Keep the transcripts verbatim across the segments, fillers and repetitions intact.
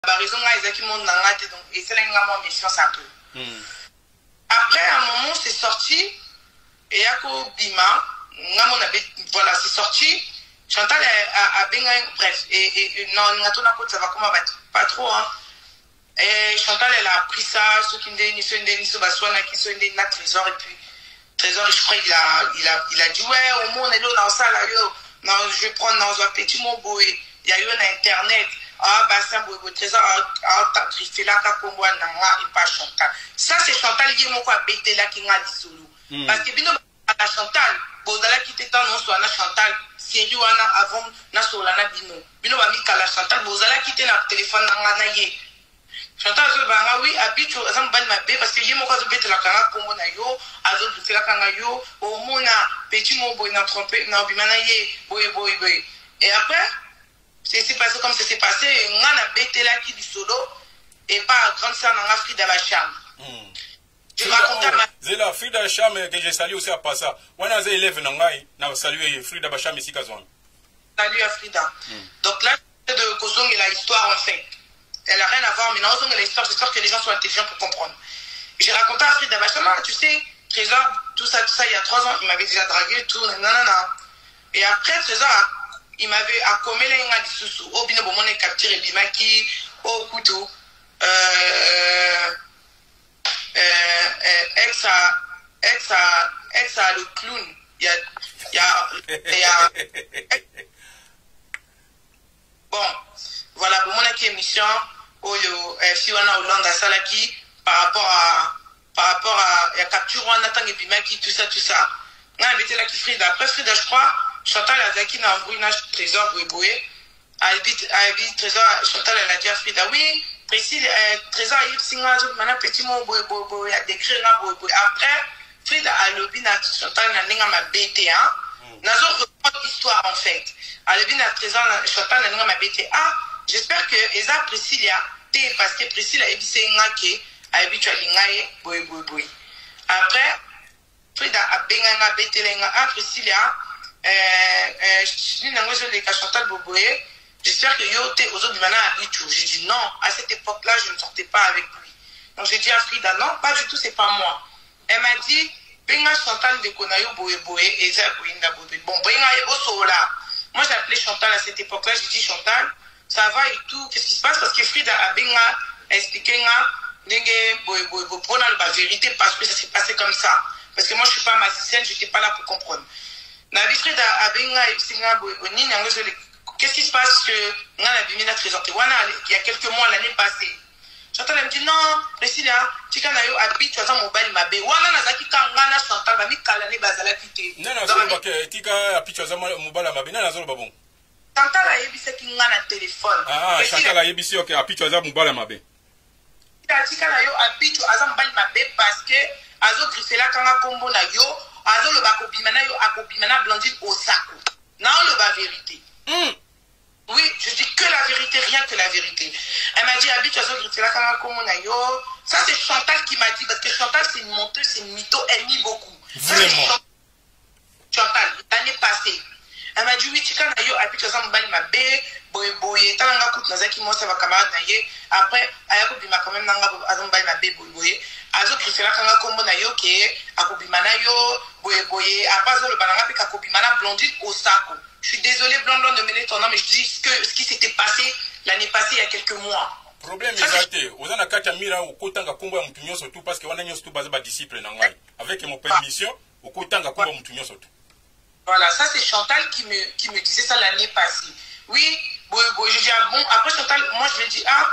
la raison là qui monte dans la tête donc et c'est là une méfiance un peu. Mm. Après un moment c'est sorti et à Bima, voilà c'est sorti. Chantal a, a, a bien bref et, et, et non ça va comment pas trop hein. Et Chantal elle a pris ça ce qui me dit ce qui me dit ce qui se dit na trésor et puis trésor je crois il a il a il a dit ouais au monde est là dans ça là yo non je vais prendre dans un petit mot boy il y a eu un internet ah bah ça boy trésor ah t'as griffé là qu'à combo nanga et pas Chantal ça c'est Chantal qui m'a quoi bêté là qui m'a dit solo parce que bino à Chantal bozala qui était dans non soit na Chantal série wana avant na solana bino bino ba mi kala Chantal bozala qui était na téléphone nanga na ye Chantal zo banga oui habite azam bal mabe parce que yemo ko zo bete la kanga kombo na yo azo bete la kanga yo au mona petit mo boy na trompé na bimana ye boy boy boy et après c'est c'est passé comme ça s'est passé ngana bete la qui du solo et pas grande sœur na Frida Bacham. Mm. Je raconte ma Zela Frida Bacham que j'ai salué aussi à passer. Wana za élève na ngai na saluer Frida Bacham ici kazwan. Salut à Frida. Mm. Donc là de Kozong et la histoire en fait. Elle n'a rien à voir, mais non, on a l'histoire, j'espère que les gens sont intelligents pour comprendre. J'ai raconté à Frida Bacham, tu sais, Trésor, tout ça, tout ça, il y a trois ans, il m'avait déjà dragué, tout, nanana. Et après, Trésor, il m'avait accommé les gens du sous-sous, au bino, bon, on est capturé, bimaki, au couteau, euh, euh, ex à, ex à, ex à le clown, il y a, il y a, il y a, bon, voilà, bon, mon émission, Oyo, Fiona Hollande Salaki, par rapport à, par rapport à, la capture, on attend et Bimaki, tout ça, tout ça. On a invité la qui Frida. Après Frida, je crois, Chantal a dit qu'il a un bruit, Trésor, Bouéboué. Elle dit, Trésor, Chantal, elle a dit à Frida, oui, précis, Trésor, il y a un petit mot, Bouéboué, il a décrit un Bouéboué. Après, Frida a lobby, Chantal, n'a pas bêté, hein. N'a pas l'histoire, en fait. Elle a dit à Trésor, Chantal, n'a pas bêté, ah, j'espère que Eza Priscilla, parce que Priscilla a dit que habituellement boy boy boy. Après, Frida a benga betelenga a Priscilla, euh euh je n'ai pas joué les Chantal Boboye. J'espère que yo te ozo bimana habitu. J'ai dit non, à cette époque-là, je ne sortais pas avec lui. Donc j'ai dit à Frida non, pas du tout, c'est pas moi. Elle m'a dit benga Chantal de Konayo boy boy Eza Koinda boy. Bon, benga ebo sola. Moi j'ai appelé Chantal à cette époque-là, j'ai dit Chantal ça va et tout, qu'est-ce qui se passe? Parce que Frida a bien expliqué pour la vérité parce que ça s'est passé comme ça. Parce que moi je ne suis pas magicienne, je n'étais pas là pour comprendre. Frida a bien expliqué qu'est-ce qui se passe que on a bien présenté il y a quelques mois l'année passée. Chantal me dit non, Priscilla, tu as habité à mobile mabe. Wana nazaki kangana Chantal ba mi kalane bazala kité. Non non, c'est pas que tu as habité à mobile mabe, non non, bon. Chantal a yebise ki nga na téléphone. Ah, Chantal a yebise ok apicho aza mubala mabe. Ta tika na yo apicho aza mubala mabe parce que azo grifela kanga kombo na yo, azo le bako bimana yo akobimana Blandine au saco. Non le ba vérité. Mm. Oui, je dis que la vérité, rien que la vérité. Elle m'a dit apicho azo grifela kanga kombo na yo. Ça c'est Chantal qui m'a dit parce que Chantal c'est une menteuse, c'est une mytho, elle nie beaucoup. Vraiment. Ça, Chantal, l'année passée. Elle m'a dit oui, tu as eu appris que ça m'a bé, boy boy, t'as un coup de nazaki, moi ça va camarade naïe. Après, elle a coupé ma quand même nanga azon bay ma bé boy boy. Azo qui fait la kanga kombo na yo ke, a coupé mana yo, boy boy. Après ça le banana puis a coupé mana Blondine au saco. Je suis désolé blanc blanc de mêler ton nom, mais je dis que ce qui s'était passé l'année passée il y a quelques mois. Problème exacté. Aux ana kata mira au kotanga kombo ya mutunyo surtout parce que wana nyo surtout basé ba disciple nangai. Avec mon permission, au kotanga kombo mutunyo surtout. Voilà, ça c'est Chantal qui me, qui me disait ça l'année passée. Oui, bon, bon, je dis, ah, bon, après Chantal, moi je lui ai dit, ah,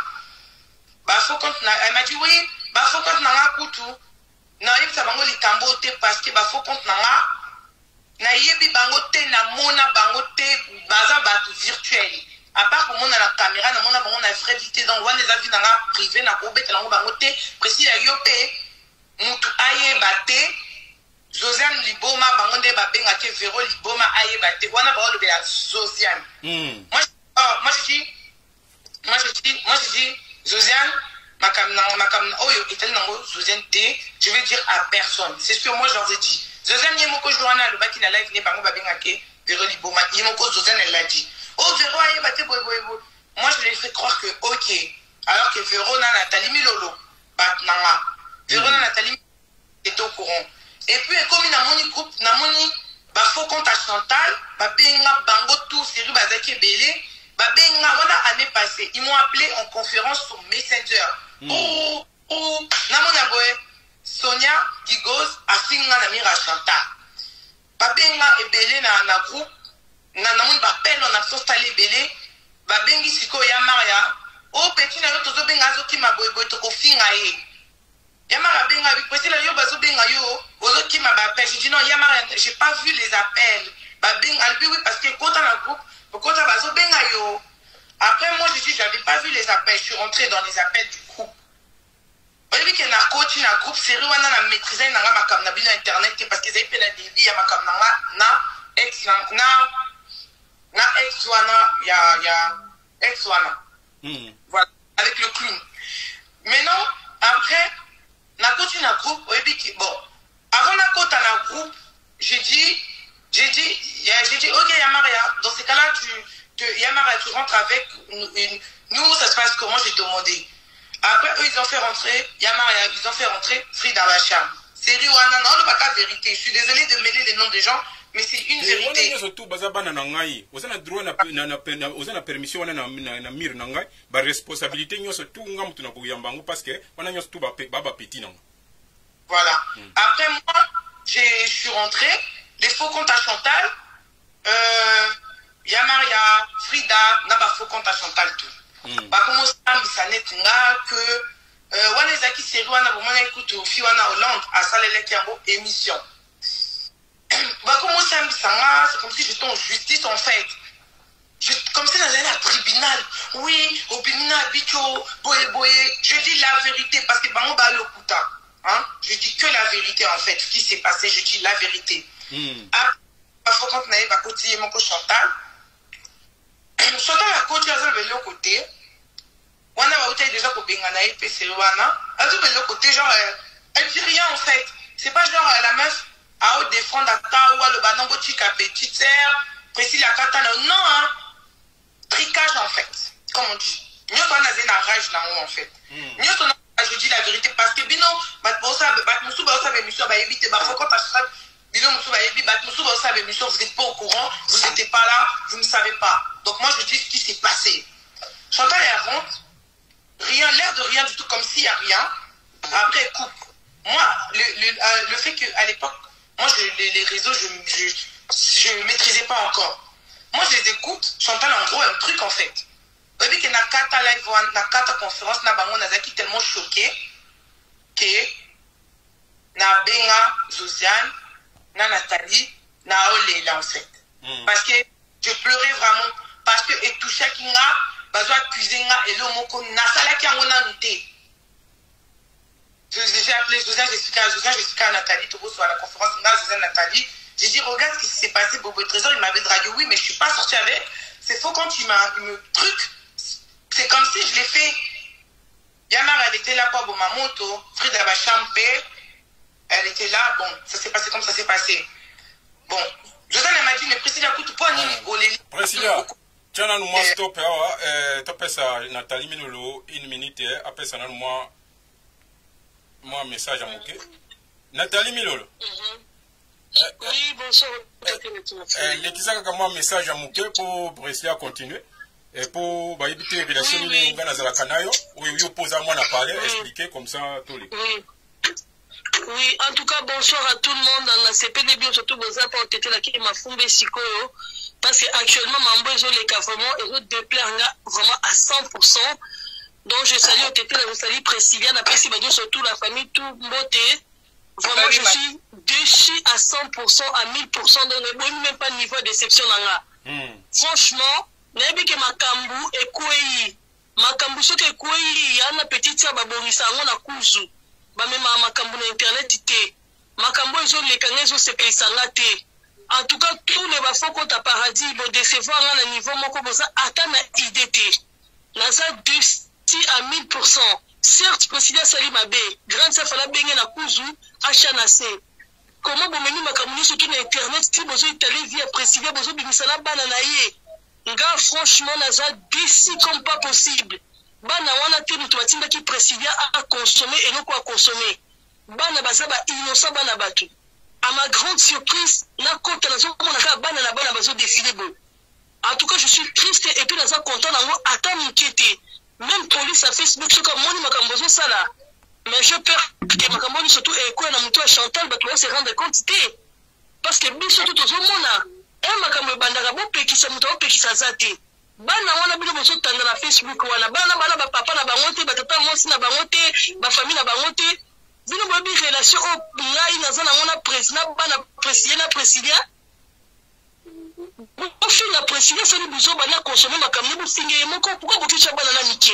bah faut qu'on, elle m'a dit, oui, bah faut qu'on n'a pas coutu. Non, il faut bango les tambote parce que bah faut qu'on n'a pas. Na yebi bangote na mona bangote baza batu virtuel. À part pour mon la caméra, na mona bango na vraie vie dans one les avis na privé na obet na bangote précis ya yope mutu aye bate. Josiane Liboma, bangonde babenga ke Véro Liboma aye bate. Wana ba le bela Josiane. Moi oh, moi je dis moi je dis moi je dis Josiane makam na makam oyo etel nango Josiane té, je vais dire à personne. C'est ce que moi je leur ai dit. Josiane yemoko joana le baki na live ne bango babenga ke Véro Liboma. Yemoko Josiane elle l'a dit. Oh Véro aye bate boy boy boy. Moi je lui ai fait croire que OK, alors que Verona Nathalie Milolo batnanga Verona Nathalie est au courant. Et puis comme na moni groupe na moni ba faux compte à Chantal ba benga bango tout série bazaki belé ba benga wana année passée ils m'ont appelé en conférence sur Messenger. Mm. Oh oh na mona boy Sonia Digos a finga na mira Chantal ba benga e belé na na groupe na na moni ba pelle on a installé belé ba bengi siko ya Maria o petit na to zo benga zo ki ma boy boy to ko finga e Yamara benga bi kwesi la yo bazo benga yo ozo ki ma ba appel je dis non Yamara j'ai pas vu les appels ba benga albi oui parce que quand on a groupe quand on bazo benga yo après moi je dis j'avais pas vu les appels je suis rentré dans les appels du groupe on dit que na coach na groupe série wana na maîtriser na ma kam na bino internet parce que j'ai fait la débit ya ma kam na na ex na na ex wana ya ya ex wana voilà avec le clown maintenant après na coach na groupe bon avant la côte à la groupe j'ai dit j'ai dit j'ai dit ok Yamaria dans ces cas-là tu, tu Yamaria tu rentres avec une, nous ça se passe comment j'ai demandé après eux ils ont fait rentrer Yamaria ils ont fait rentrer Frida Bacham série wana non pas la vérité je suis désolé de mêler les noms des gens mais c'est une vérité surtout bazabana na ngai osana droit na na osana permission na na mir na ngai ba responsabilité nyo surtout ngam tuna ko yambango parce que wana nyo surtout ba ba petit non voilà mm. Après moi je suis rentré les faux comptes à Chantal euh Yamaria Frida na ba faux compte à Chantal tout mm. Ba comment ça bisanet nga que euh wana zaki série wana bo mona écoute fi wana Hollande à salele kiambo émission. Bah comment ça me semble, c'est comme si j'étais en justice en fait. Je, comme si dans un tribunal. Oui, au tribunal, bicho, boye boye. Je dis la vérité parce que bango ba le kuta. Hein? Je dis que la vérité en fait. Ce qui s'est passé, je dis la vérité. Mm. Après, quand on a côté mon coach Chantal, Chantal a côté à l'autre côté. On a déjà pour Bengana et P C Wana. À l'autre côté, genre, elle dit rien en fait. C'est pas genre la meuf. À haut défendre à Tawa, le banango tika petite sœur, précis la katana. Non, hein. Tricage en fait, comme on dit. Nous, on a une rage dans nous en fait. Nous, on a, je dis la vérité parce que, bino, bat bosa, bat moussou, bat bosa, bémission, bah, évitez, bah, faut qu'on tâche ça. Bino, moussou, bah, évitez, bat moussou, bah, bosa, bémission, vous n'êtes pas au courant, vous n'étiez pas là, vous ne savez pas. Donc, moi, je dis ce qui s'est passé. Chantal, elle rentre, rien, l'air de rien du tout, comme s'il n'y a rien. Après, elle coupe. Moi, le, le, euh, le fait qu'à l'époque, moi, je, les, les réseaux, je ne maîtrisais pas encore. Moi, je les écoute. Chantal, en gros, un truc, en fait. Au début, que na kata live, na kata conférence, na bango, na zaki tellement choqué que na benga, Josiane, na Nathalie, na Oléla, en fait. Mm. Parce que je pleurais vraiment. Parce que, et tout ça qui n'a, bazo accusé nga, et le moko, na sala qui a mon anoté. J'ai appelé Josiane, j'ai expliqué à Josiane, j'ai expliqué à Nathalie, tout sur la conférence, Josiane, Nathalie. J'ai dit, regarde ce qui s'est passé, Bobo Trésor, il m'avait dragué, oui, mais je ne suis pas sortie avec. C'est faux quand il, il me truc. C'est comme si je l'ai fait. Yamar, elle était là pour Bomamoto, Frida Bachampé, elle était là, bon, ça s'est passé comme ça s'est passé. Bon, Josiane, elle m'a dit, mais Priscilla, écoute, pour Nini, Priscilla, tiens, nous, moi, stop, tu ça, Nathalie Minolo, une minute, après ça, nous, moi, moi, un message à moquer. Nathalie Milolo. Oui, bonsoir. Les qui savent moi un message à moquer pour Priscilla continuer. Et pour éviter les relations de Ghana Kanayo, où il oppose à moi à parler, expliquer comme ça tous les. Oui. Oui, en tout cas, bonsoir à tout le monde. Dans la C P D B, surtout, vous avez porté la qui m'a fondé Sikoyo. Parce qu'actuellement, Mambo, ils ont les cas vraiment, ils ont déplaire vraiment à cent pour cent. Donc, je salue au tété, je salue Priscilla, après, si surtout la famille, tout beauté. Vraiment, je suis déçu à cent pour cent, à mille pour cent, donc je n'ai même pas niveau de déception. Mm. Franchement, je n'ai que Makambu et Kouei. Makambu, ce que Kouei, il y a une petite sœur, Babonisa, on a Kouzou. Même Makambu na Internet, Makambu, ils ont les canaux, ils ont ces pays sangatés. En tout cas, tous les bafos qu'on t'a paradis, ils vont décevoir à un niveau, mon comme ça, attends la idée. Naza déçu à mille pour cent. Certes, Président Salim Abe, grande sœur Fala Bengue na Kouzou, Achanase. Comment vous menez ma communauté surtout sur Internet, si vous êtes allé via Président, vous êtes allé Bimisala Bananaye. Nga, franchement, Naza déçu comme pas possible. bana wana te mutu batindaki Priscilla a consommer eloko a consommer bana baza ba innocent bana bato. À ma grande surprise na kota nazo komona ka bana na bana bazo défiler bo. En tout cas je suis triste et puis naza content nango ata mukete. Même police à Facebook ce comme moni makambo zo sala. Mais je peur que makambo ni surtout eko na mutu a Chantal bato se rendre compte te. Parce que biso tout zo mona e makambo bandaka bo pekisa mutu o pekisa zate. Bana wana bino boso tanda na Facebook wana bana bana ba papa na bango te batata mosi na bango te ba famille na bango te bino bobi relation o ngai naza na ngona président bana Priscilla na Priscilla bo fi na Priscilla sali biso bana consommer makambo bo finge moko pourquoi bokicha bana na mike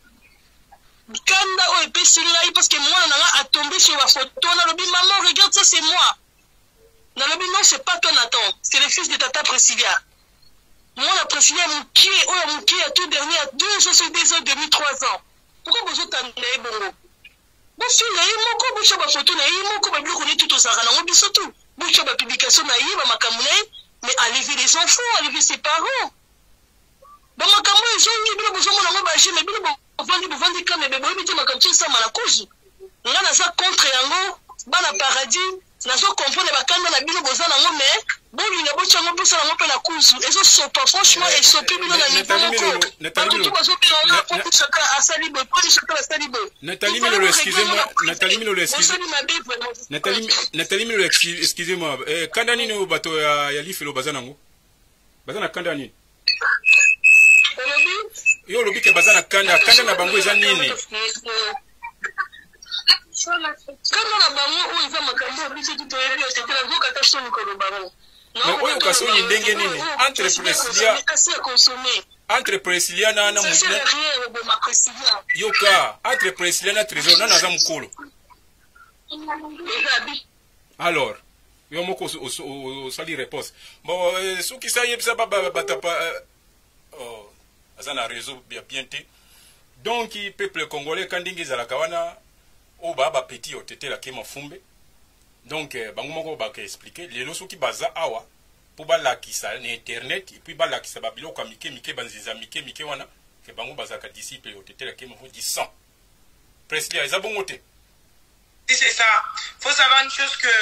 kanda o epesi ngai parce que moi na a tombé sur la photo na lobi maman regarde ça c'est moi na lobi non c'est pas toi Nathan c'est le fils de tata Priscilla. Moi, la Priscilla, mon qui est, oh, mon qui est tout dernier, à deux ans, sur deux ans, demi, trois ans. Pourquoi vous êtes en train de bon? Bon, si, il y a eu mon coup, vous avez photo, il y a eu mon coup, vous avez tout aux arènes, on dit surtout. Vous avez publication, il y a eu, mais enlever les enfants, enlever ses parents. Bon, ma camoufle, ils ont dit, vous avez un bagage, mais vous vendez, vous vendez quand même, mais vous avez ma camoufle, ça m'a la cause. On a ça contre Yango, dans le paradis, nazo comprendre bakanda na bino bozana ngo mais boli na bocha ngo pesa ngo pe na kuzu ezo sopa franchement et sopi bino na niveau moko Nathalie tout bazo pe na pour chacun asali bo pour chacun asali bo Nathalie Milolo excusez-moi Nathalie Milolo excusez-moi Nathalie Nathalie Milolo excusez-moi eh kanda nini o bato ya ya lifelo bazana ngo bazana kanda nini yo lobi ke bazana kanda kanda na bango eza nini kama na bango o iza makambo biso tout oyebi c'était la voka ta soni ko bango non oyo kasoni ndenge nini entre Priscilla entre Priscilla na na muzina yoka entre Priscilla na Trésor na naza mukolo alors yo moko o sali réponse bon ce qui ça yebisa ba batapa oh azana réseau bien bien té donc peuple congolais kandingi za la kawana o ba ba petit o tete la kema fumbe donc bango moko ba ka expliquer lelo soki baza awa pour ba la kisa na internet et puis ba la kisa ba biloko mike mike banziza mike mike wana ke bango baza ka disciple o tete la kema fo dix cent presque les abongo te c'est ça faut savoir une chose que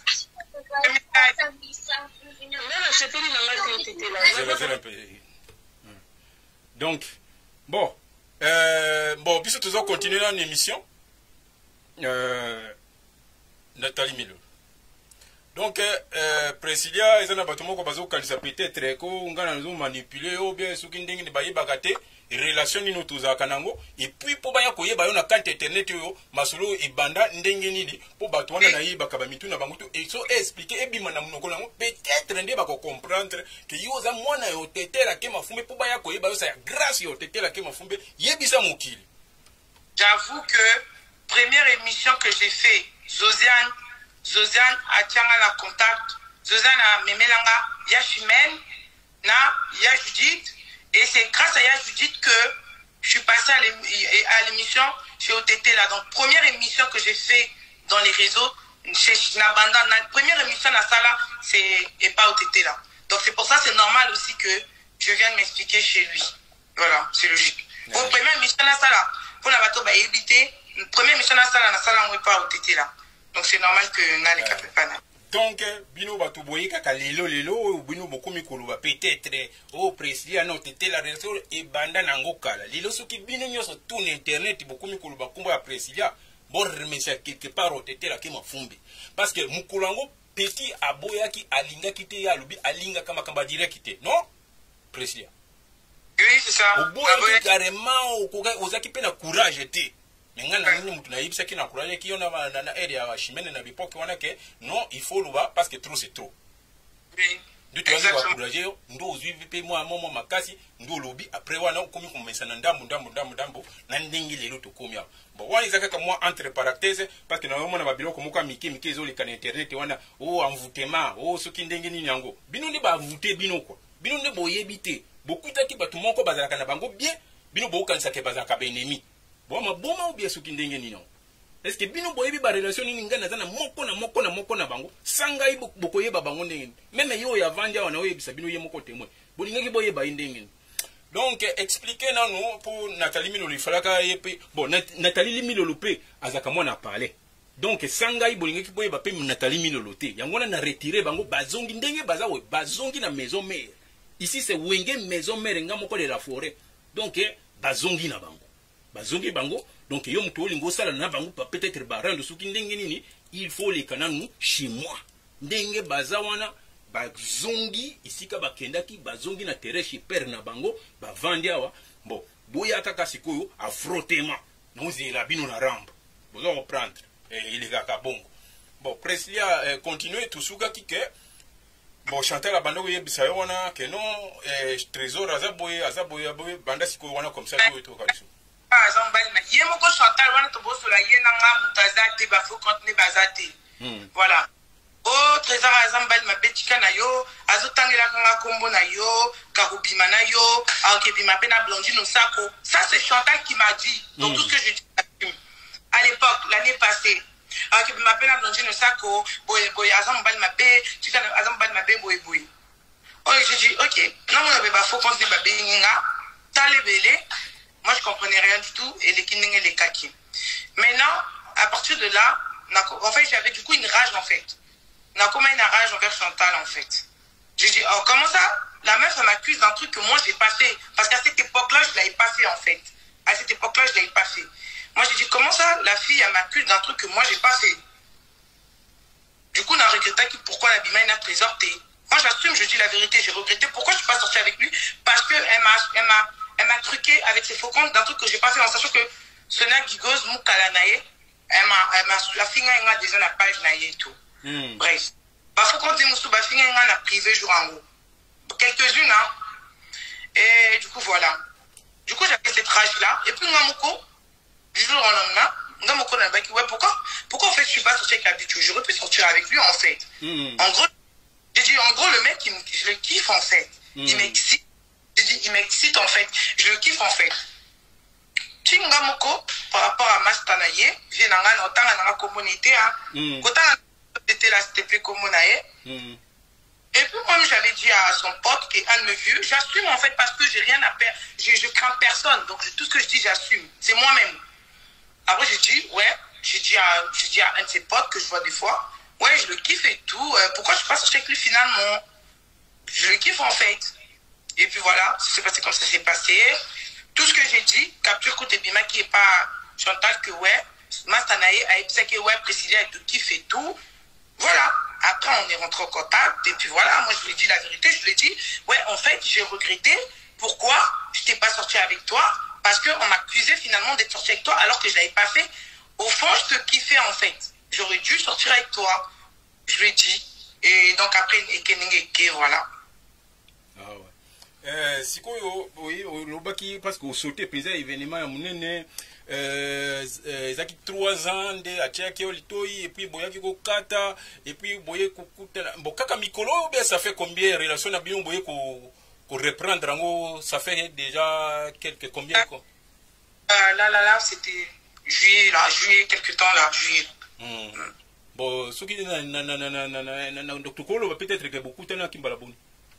donc bon euh bon puisque toujours continuer dans l'émission Euh, Nathalie Milolo. Donc, euh, Priscilla, ils ont un bâtiment qui a peut-être qu'on a manipulé ou bien ce qui est de bagate, relation ni nous tous à Kanango, et puis pour bien qu'on y ait un compte internet, Masolo et Banda, Ndengeni, pour Batouana Naï, Bakabamitu, Nabangutu, et ça expliquer, et bien, peut-être on va comprendre que Yosa Mwana et Otete la Kema Fumbe, pour bien qu'on y ait grâce à Otete la Kema Fumbe, Yebisa Moukil. J'avoue que première émission que j'ai fait, Josiane, Josiane a tianga la contact, Josiane a memelanga, ya Chimène, na, ya Judith, et c'est grâce à ya Judith que je suis passé à l'émission chez O T T là. Donc première émission que j'ai fait dans les réseaux, chez Nabanda, la première émission dans ça là, c'est et pas O T T là. Donc c'est pour ça c'est normal aussi que je vienne m'expliquer chez lui. Voilà, c'est logique. Pour ouais. Première émission dans ça là, pour la bateau bah éviter. Première mission dans la salle, dans la salle, on ne pas au T T là. Donc c'est normal que n'a les capes pas. Donc, bino batu boye kaka lelo lelo ou bino beaucoup mikolo ba peut-être au Priscilla non T la réseau et banda nango kala. Lelo soki bino nyoso tourne internet beaucoup mikolo ba kumba Priscilla bon remercier quelque part au T la kema fumbi. Parce que mukulango petit aboya ki alinga kite ya lubi alinga kama kamba direct kite. Non? Priscilla. Oui, c'est ça. Au boya carrément au koga ozaki pe na courage te. Mais quand on a dit que na courage qui on a na area wa Chimène na bipoke wana ke non il faut le voir parce que trop c'est trop. Oui. Du tu vas courager ndo uzivi pe moi momo makasi ndo lobi après wana komi komesa na ndambu ndambu ndambu ndambu na ndingi lelo to komia. Bon wana izaka ka moi entre parenthèses parce que na mona babilo komuka miki miki zo le kan internet wana oh envoûtement oh soki ndenge nini yango. Bino ni ba voûter bino quoi. Bino ne boyebite. Beaucoup taki batu moko bazalaka na bango bien bino bo kanisa ke bazalaka ba ennemi. Bon ma boma ou bien soki ndenge nini non. Est-ce que bino boyebi ba relation ni ngana zana moko na moko na moko na bango sanga ibo bokoyeba bango ndenge même yo ya vanja wana oyebisa bino ye moko témoin bolinga ki boyeba ndenge. Donc, expliquez nous pour Nathalie Milolo. Bon, Nathalie Milolo, azaka moi n'a parlé. Donc, Sangai Bolingi Boye Bapé Nathalie Milolo. Yangona n'a retiré Bango Bazongi Ndenge Bazawe, Bazongi na maison mère. Ici, c'est Wenge maison mère, Ngamoko de la forêt. Donc, Bazongi na Bango. Bazongi Bango. Donc, Yom Tolingo Sala na Bango, peut-être Baran de Souki Ndenge Nini, il faut les canons chez moi. Ndenge Bazawana. Bazongi ici ka bakendaki bazongi na tereshi père na bango ba vandi awa bon boya ataka sikoyo a frottement nous la bino na rambe vous allez reprendre il est gaka bongo bon Preslia euh, continuer tout suka kike bon chanter la bande ye bisa wana que non euh, trésor azaboye azaboye aboye banda sikoyo wana comme ça tout to kaliso ah zambali ma yemo ko chanter wana to bosola ye na nga mutazate ba faut contenir bazate voilà. Oh, Trésor Azambal ma betika na yo, azotangela kanga kombo na yo, karubima na yo, ankebima pena blondine au sako. Ça c'est Chantal qui m'a dit. Donc mm. tout ce que je dis à l'époque, l'année passée. Ankebima pena blondine au sako, boy boy Azambal ma be, tika Azambal ma be boy boy. Oh, j'ai dit OK, non mon bébé faut qu'on se babe ninga, tale belé. Moi je comprenais rien du tout et les kinenge les kaki. Maintenant, à partir de là, en fait, j'avais du coup une rage en fait. N'a comme une rage envers Chantal en fait. J'ai dit, oh, comment ça? La meuf, elle m'accuse d'un truc que moi j'ai pas fait. Parce qu'à cette époque-là, je l'avais pas fait en fait. À cette époque-là, je l'avais pas fait. Moi j'ai dit, comment ça? La fille, elle m'accuse d'un truc que moi j'ai pas fait. Du coup, on a regretté pourquoi la Bima n'a présenté. Moi j'assume, je dis la vérité, j'ai regretté pourquoi je suis pas sortie avec lui. Parce qu'elle m'a, elle m'a, elle m'a truqué avec ses faux comptes d'un truc que j'ai pas fait en sachant que Sonia Gigos, Moukalanaye, elle m'a, elle m'a, la fille a déjà la page naïe et tout. Mm. Bref, il faut qu'on dise que je suis en privé jour en haut. Quelques-unes, hein. Et du coup, voilà. Du coup, j'avais cette rage-là. Et puis, Ngamoko, du jour au lendemain, Ngamoko n'a pas dit, ouais, pourquoi, pourquoi en fait je suis pas sorti avec l'habitude? J'aurais pu sortir avec lui en fait. Mm. En gros, j'ai dit, en gros, le mec, il me, je le kiffe en fait. Mm. Il m'excite. J'ai dit, il m'excite en fait. Je le kiffe en fait. Ngamoko, par rapport à Mastanaye, j'ai dans la communauté, hein. C'était là, c'était plus comme on a. Mm. Et puis moi j'avais dit à son pote qui est un de mes vieux, j'assume en fait parce que j'ai rien à perdre, je, je crains personne, donc tout ce que je dis j'assume, c'est moi-même. Après j'ai dit, ouais, j'ai dit, dit à un de ses potes que je vois des fois, ouais je le kiffe et tout, euh, pourquoi je suis pas sorti avec lui finalement? Je le kiffe en fait. Et puis voilà, c'est passé comme ça s'est passé. Tout ce que j'ai dit, capture Koute Bima qui est pas Chantal que ouais, Mastanaye a dit que ouais, précisé avec le kiff et tout. Voilà, après on est rentré en contact et puis voilà, moi je lui ai dit la vérité, je lui ai dit, ouais en fait j'ai regretté, pourquoi je t'ai pas sorti avec toi, parce qu'on m'accusait finalement d'être sorti avec toi alors que je l'avais pas fait. Au fond je te kiffais en fait, j'aurais dû sortir avec toi, je lui ai dit, et donc après Ekenenge, voilà. Ah ouais. Euh, si quoi, oui, oui, parce que sauté plaisir événement à mon euh zaki trois ans de achiaki olitoi et puis boya kiko kata et puis boye kukuta bon kaka mikolo bien ça fait combien relation na bien boye ko ko reprendre ngo ça fait déjà quelques combien quoi euh, là là là c'était juillet là juillet quelque temps là juillet mm. Mm. Bon ce qui na na na na na na na docteur Kolo va peut-être que beaucoup tena kimbala boni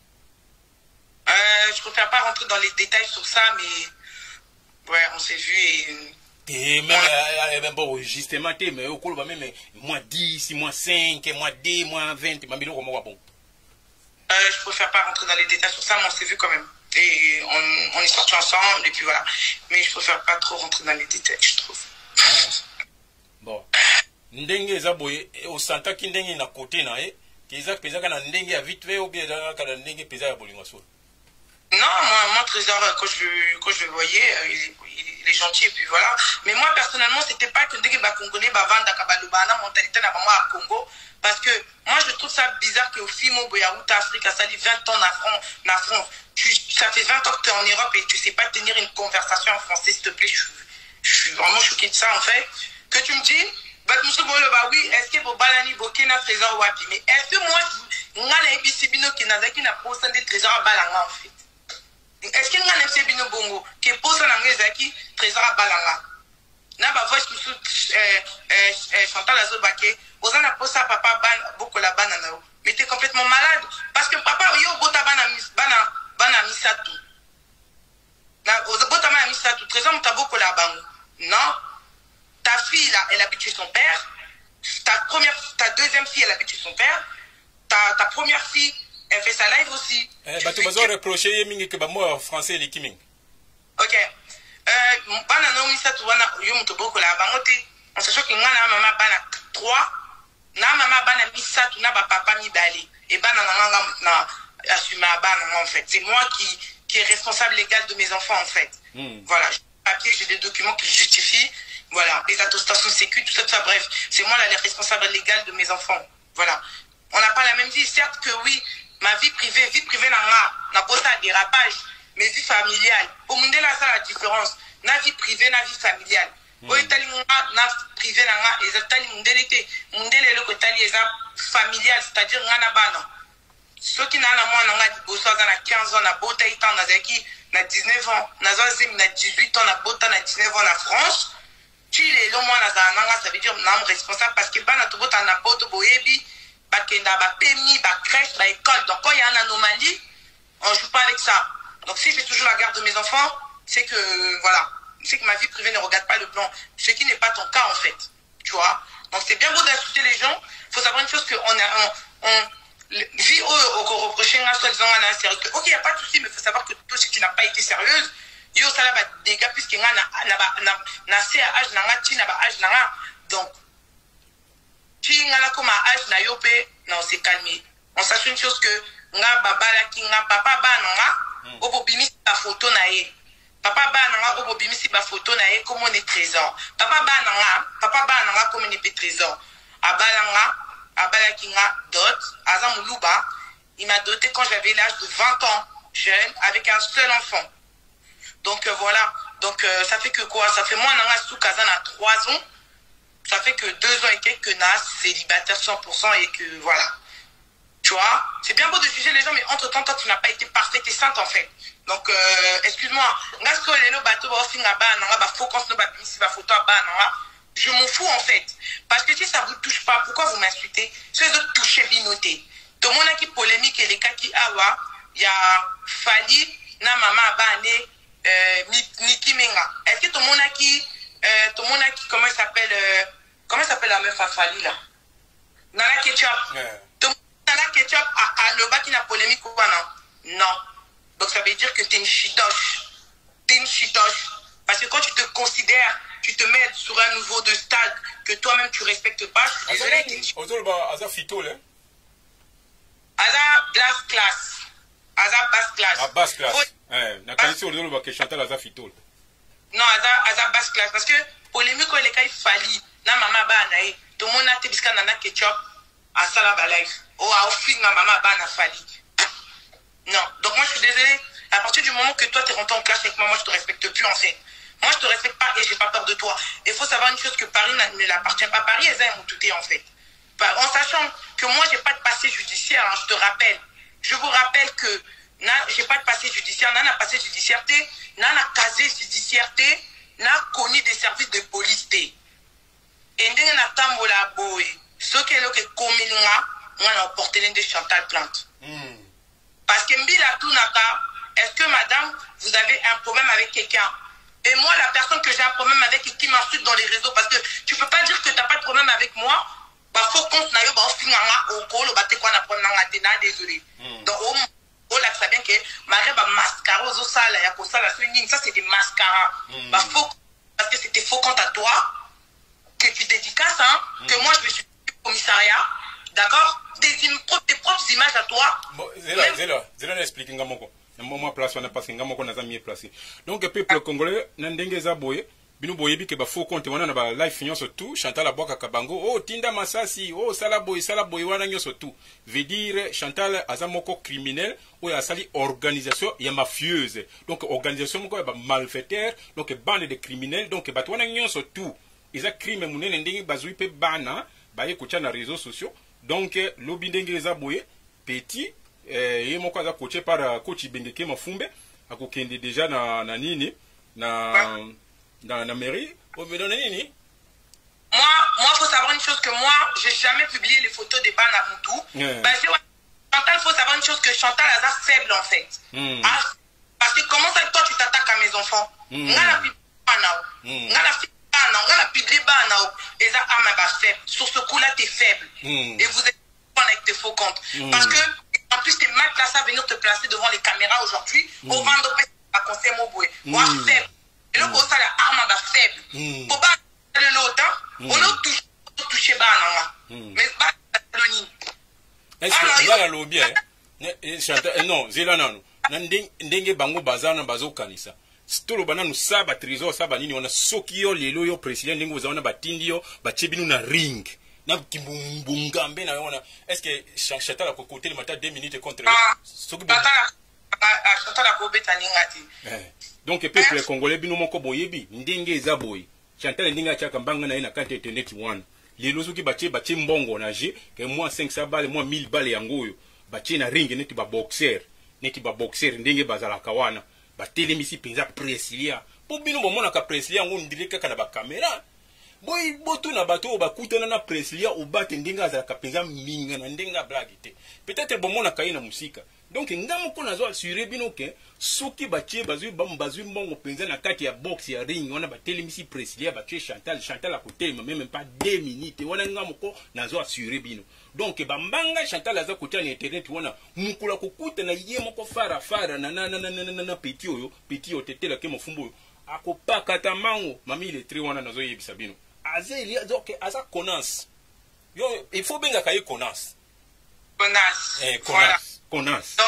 euh je préfère pas rentrer dans les détails sur ça mais ouais on s'est vu et et même, ouais. euh, bon, justement, mais au cours même moins dix, moins cinq, moins dix, moins vingt, ma bon. Euh, je préfère pas rentrer dans les détails sur ça, mais on s'est vu quand même. Et on, on est sortis ensemble, et puis voilà. Mais je préfère pas trop rentrer dans les détails, je trouve. Bon. Ndenge zaboye, au santa ki ndenge na côté na e, ki za pesa kana ndenge ya vite fait ou bien za kana ndenge pesa ya bolingo so. Non, moi, moi Trésor, quand je, quand je le voyais, euh, il, il, il est gentil et puis voilà. Mais moi, personnellement, c'était pas que dès que les Congolais vendre la mentalité à Congo. Parce que moi, je trouve ça bizarre qu'au Fimo Boyaouta Afrique, ça dit vingt ans en France. Tu, ça fait vingt ans que tu es en Europe et tu sais pas tenir une conversation en français, s'il te plaît. Je, je suis vraiment choqué de ça, en fait. Que tu me dis, bah, oui, est-ce que vous balani Bokena Trésor Wapi? Mais est-ce que moi, je n'ai pas qui n'a pas de Trésor à Balanga, en fait? Est-ce qu'il y a un M C Bino Bongo qui est posé dans les acquis Trésor à Balanga? N'a pas voix sous Chantal Azobake, aux en a posé à papa beaucoup la banane. Mais t'es complètement malade. Parce que papa, yo, bota bana bana bana misatu. tout trésor mutaboko la bango. Non. Ta fille là, elle habite chez son père. Ta première, ta deuxième fille, elle habite chez son père. Ta, ta première fille, elle fait sa live aussi. Eh, bah tu vas reprocher yemingi que bah moi français les kiming. Ok. Euh, bana no misa tu wana yo mutaboko la bango te. En sachant que ngana mama bana trois, na mama bana misa tu na ba papa mi bali. Et bana na na assumer bana en fait. C'est moi qui qui est responsable légal de mes enfants en fait. Mm. Voilà, j'ai des papiers, j'ai des documents qui justifient. Voilà, les attestations sécu, tout ça, tout ça, bref. C'est moi la responsable légale de mes enfants. Voilà. On n'a pas la même vie. Certes que oui, ma vie privée, vie privée n'a pas ça dérapage, mais vie familiale. Au monde là, ça la différence. Na vie privée, na vie familiale. Au Italie, na privé, na et Italie, monde l'été. Monde le que Italie est familial, c'est-à-dire na bana. Ceux qui n'ont pas de bosso, na quinze ans, na bota itan, na zaki, na dix-neuf ans, na zazim, na dix-huit ans, na bota, na dix-neuf ans, na France. Tu les lois, ça veut dire que je suis responsable parce que ban tout en apporte boyebi, bah kenda bah permis, bah crèche, bah école. Donc quand il y a une anomalie, on joue pas avec ça. Donc si j'ai toujours la garde de mes enfants, c'est que voilà, c'est que ma vie privée ne regarde pas le plan, ce qui n'est pas ton cas en fait, tu vois. Donc c'est bien beau d'insulter les gens. Il faut savoir une chose que on a, on, on vie au au reprocher un soi disant un sérieux. Ok, il y a pas de souci, mais il faut savoir que toi si tu n'as pas été sérieuse. Yo ça va des gars puisque nga na na na na c'est à âge na nga ti na ba âge na nga donc ti nga na comme âge na yo pe na on s'est calmé. On sache une chose que nga baba la ki nga papa ba na nga obo bimi ba photo na ye. Papa ba na nga obo bimi si ba photo na ye comme on est trésor. Papa ba na nga papa ba na nga comme on est trésor. Abala nga abala ki nga dot azamuluba il m'a doté quand j'avais l'âge de vingt ans jeune avec un seul enfant. Donc euh, voilà, donc euh, ça fait que quoi? Ça fait moi, Nanga sous Kazan à trois ans, ça fait que deux ans et quelques Nas célibataire cent pour cent et que voilà. Tu vois, c'est bien beau de juger les gens, mais entre temps, toi, tu n'as pas été parfaite et sainte en fait. Donc, euh, excuse-moi, je m'en fous en fait. Parce que si ça ne vous touche pas, pourquoi vous m'insultez? Si vous êtes touché, binoté. Tout le monde a qui polémique et les cas qui awa, il y a Fali, na maman abane. Euh, Niki Menga. Est-ce que tout le monde a qui, euh, tout le monde a qui, comment il s'appelle, euh, comment il s'appelle la meuf à Fali là? Nana Ketchup. Yeah. Tout le monde Nana Ketchup a, a le bas qui n'a polémique ou pas, non? Non. Donc ça veut dire que t'es une chitoche. T'es une chitoche. Parce que quand tu te considères, tu te mets sur un niveau de stade que toi-même tu respectes pas, je suis désolé. T'es une chitoche. Aza fito là. Aza basse classe. Aza basse classe. Ah, basse classe. Faut... Eh, na kanisi ololo ba que Chantal aza fito. Non, aza aza basse classe parce que polémique ko le kai Fali na mama ba na e to mona te biska na Ketchup à sala ba live. Oh a offrir na mama ba na Fali. Non, donc moi je suis désolé, à partir du moment que toi tu es rentré en classe avec moi, moi je te respecte plus en fait. Moi je te respecte pas et j'ai pas peur de toi. Il faut savoir une chose que Paris ne l'appartient pas. Paris est un moutouté en fait. En sachant que moi j'ai pas de passé judiciaire, hein, je te rappelle. Je vous rappelle que j'ai pas de passé judiciaire, n'a passé judiciaire, n'a casé judiciaire, n'a connu des services de police. Et n'a n'a tambola boy. Ce qui est le que communera, on a porté l'un de Chantal Plante. Mm. Parce que Mbila Tounaka, est-ce que madame, vous avez un problème avec quelqu'un? Et moi, la personne que j'ai un problème avec et qui m'insulte dans les réseaux, parce que tu peux pas dire que tu n'as pas de problème avec moi, bah faut qu'on s'aille au finanga au col, bah t'es quoi la première n'a désolé. Donc oh là ça bien que Marie bah mascara aux salles, y a pour ça la swinging, ça c'est des mascaras. Bah faut parce que c'était faux quant à toi que tu dédicaces hein, que moi je suis au commissariat, d'accord? Tes, tes propres images à toi. Bon, c'est là, c'est là, c'est là expliquer ngamoko. Moi place on a passé ngamoko na zami placé. Donc le peuple congolais n'endenge za boye. Bino boyebi ke ba faux compte wana na ba live finance tout Chantal aboka kabango oh tinda masasi oh sala boy sala boy wana nyoso tout veut dire Chantal azamoko criminel ou ya sali organisation ya mafieuse donc organisation moko ba malfaiteur donc bande de criminels donc ba wana nyoso tout ils a crime munene ndenge bazui pe bana ba yekucha na réseaux sociaux donc lobi ndenge za boye petit eh yemoko za coaché par coach Bengeke Mafumbe akokende déjà na na nini na dans la mairie, vous me donnez ni? Moi, moi, faut savoir une chose que moi, j'ai jamais publié les photos des bannes à Moutou. Yeah. Parce que Chantal, faut savoir une chose que Chantal a faible en fait. Mm. Ah, Parce que comment ça, toi, tu t'attaques à mes enfants? Mm. Nga la fille, Mm. nga la fille, nga la fille, et ça, ah, ma faible. Sur ce coup-là, t'es faible. Mm. Et vous êtes avec tes faux comptes. Mm. Parce que, en plus, t'es mal placé à venir te placer devant les caméras aujourd'hui. Mm. Au vent de à conseil Moboué. Moi, faible. Et là, ça, la arme, ma faible. Mm. Faut pas aller l'autre. On a touché, bah, non. Mais pas le nid. Est-ce que il y a la lobby, hein? Non, Zéla, non. Ndenge bango bazana bazo kanisa. Stolo bananu saba trésor saba nini wana soki yo lelo yo président ndenge ozaona batindi yo bachebinu na ring. Na kimbungambe na wana. Est-ce que Chantal a côté le matin deux minutes contre soki Chantal a kobeta ningati. Donc le peuple congolais bino moko boyebi ndenge eza boy. Chantal ndenge achaka mbanga na ina kante internet one. Lelo soki bache bache mbongo na je ke moi cinq cents balles moi mille balles yango yo. Bache na ring neti ba boxer. Neti ba boxer ndenge bazala kawana ba telemisi penza presilia po bino bomona ka presilia ngo ndile kaka na ba camera boy boto na bato ba kutana na presilia o bate ndenge azala ka penza minga na ndenge blague te peut-être bomona ka ina musika donc ngamo ko nazo assurer bino ke soki batie bazui bam bazui mbongo penza na kati ya box ya ring wana ba telemisi presilia ba tie Chantal Chantal a côté même pas deux minutes wana ngamo ko nazo assurer bino. Donc bambanga Chantal aza kotia na internet wana mukula kokuta na ye moko fara fara na na na na na na petit oyo petit o tetela ke mofumbo akopaka tamango mami le tri wana nazo yebisa bino azeli donc aza connasse yo il faut benga kaye connasse connasse eh connasse connasse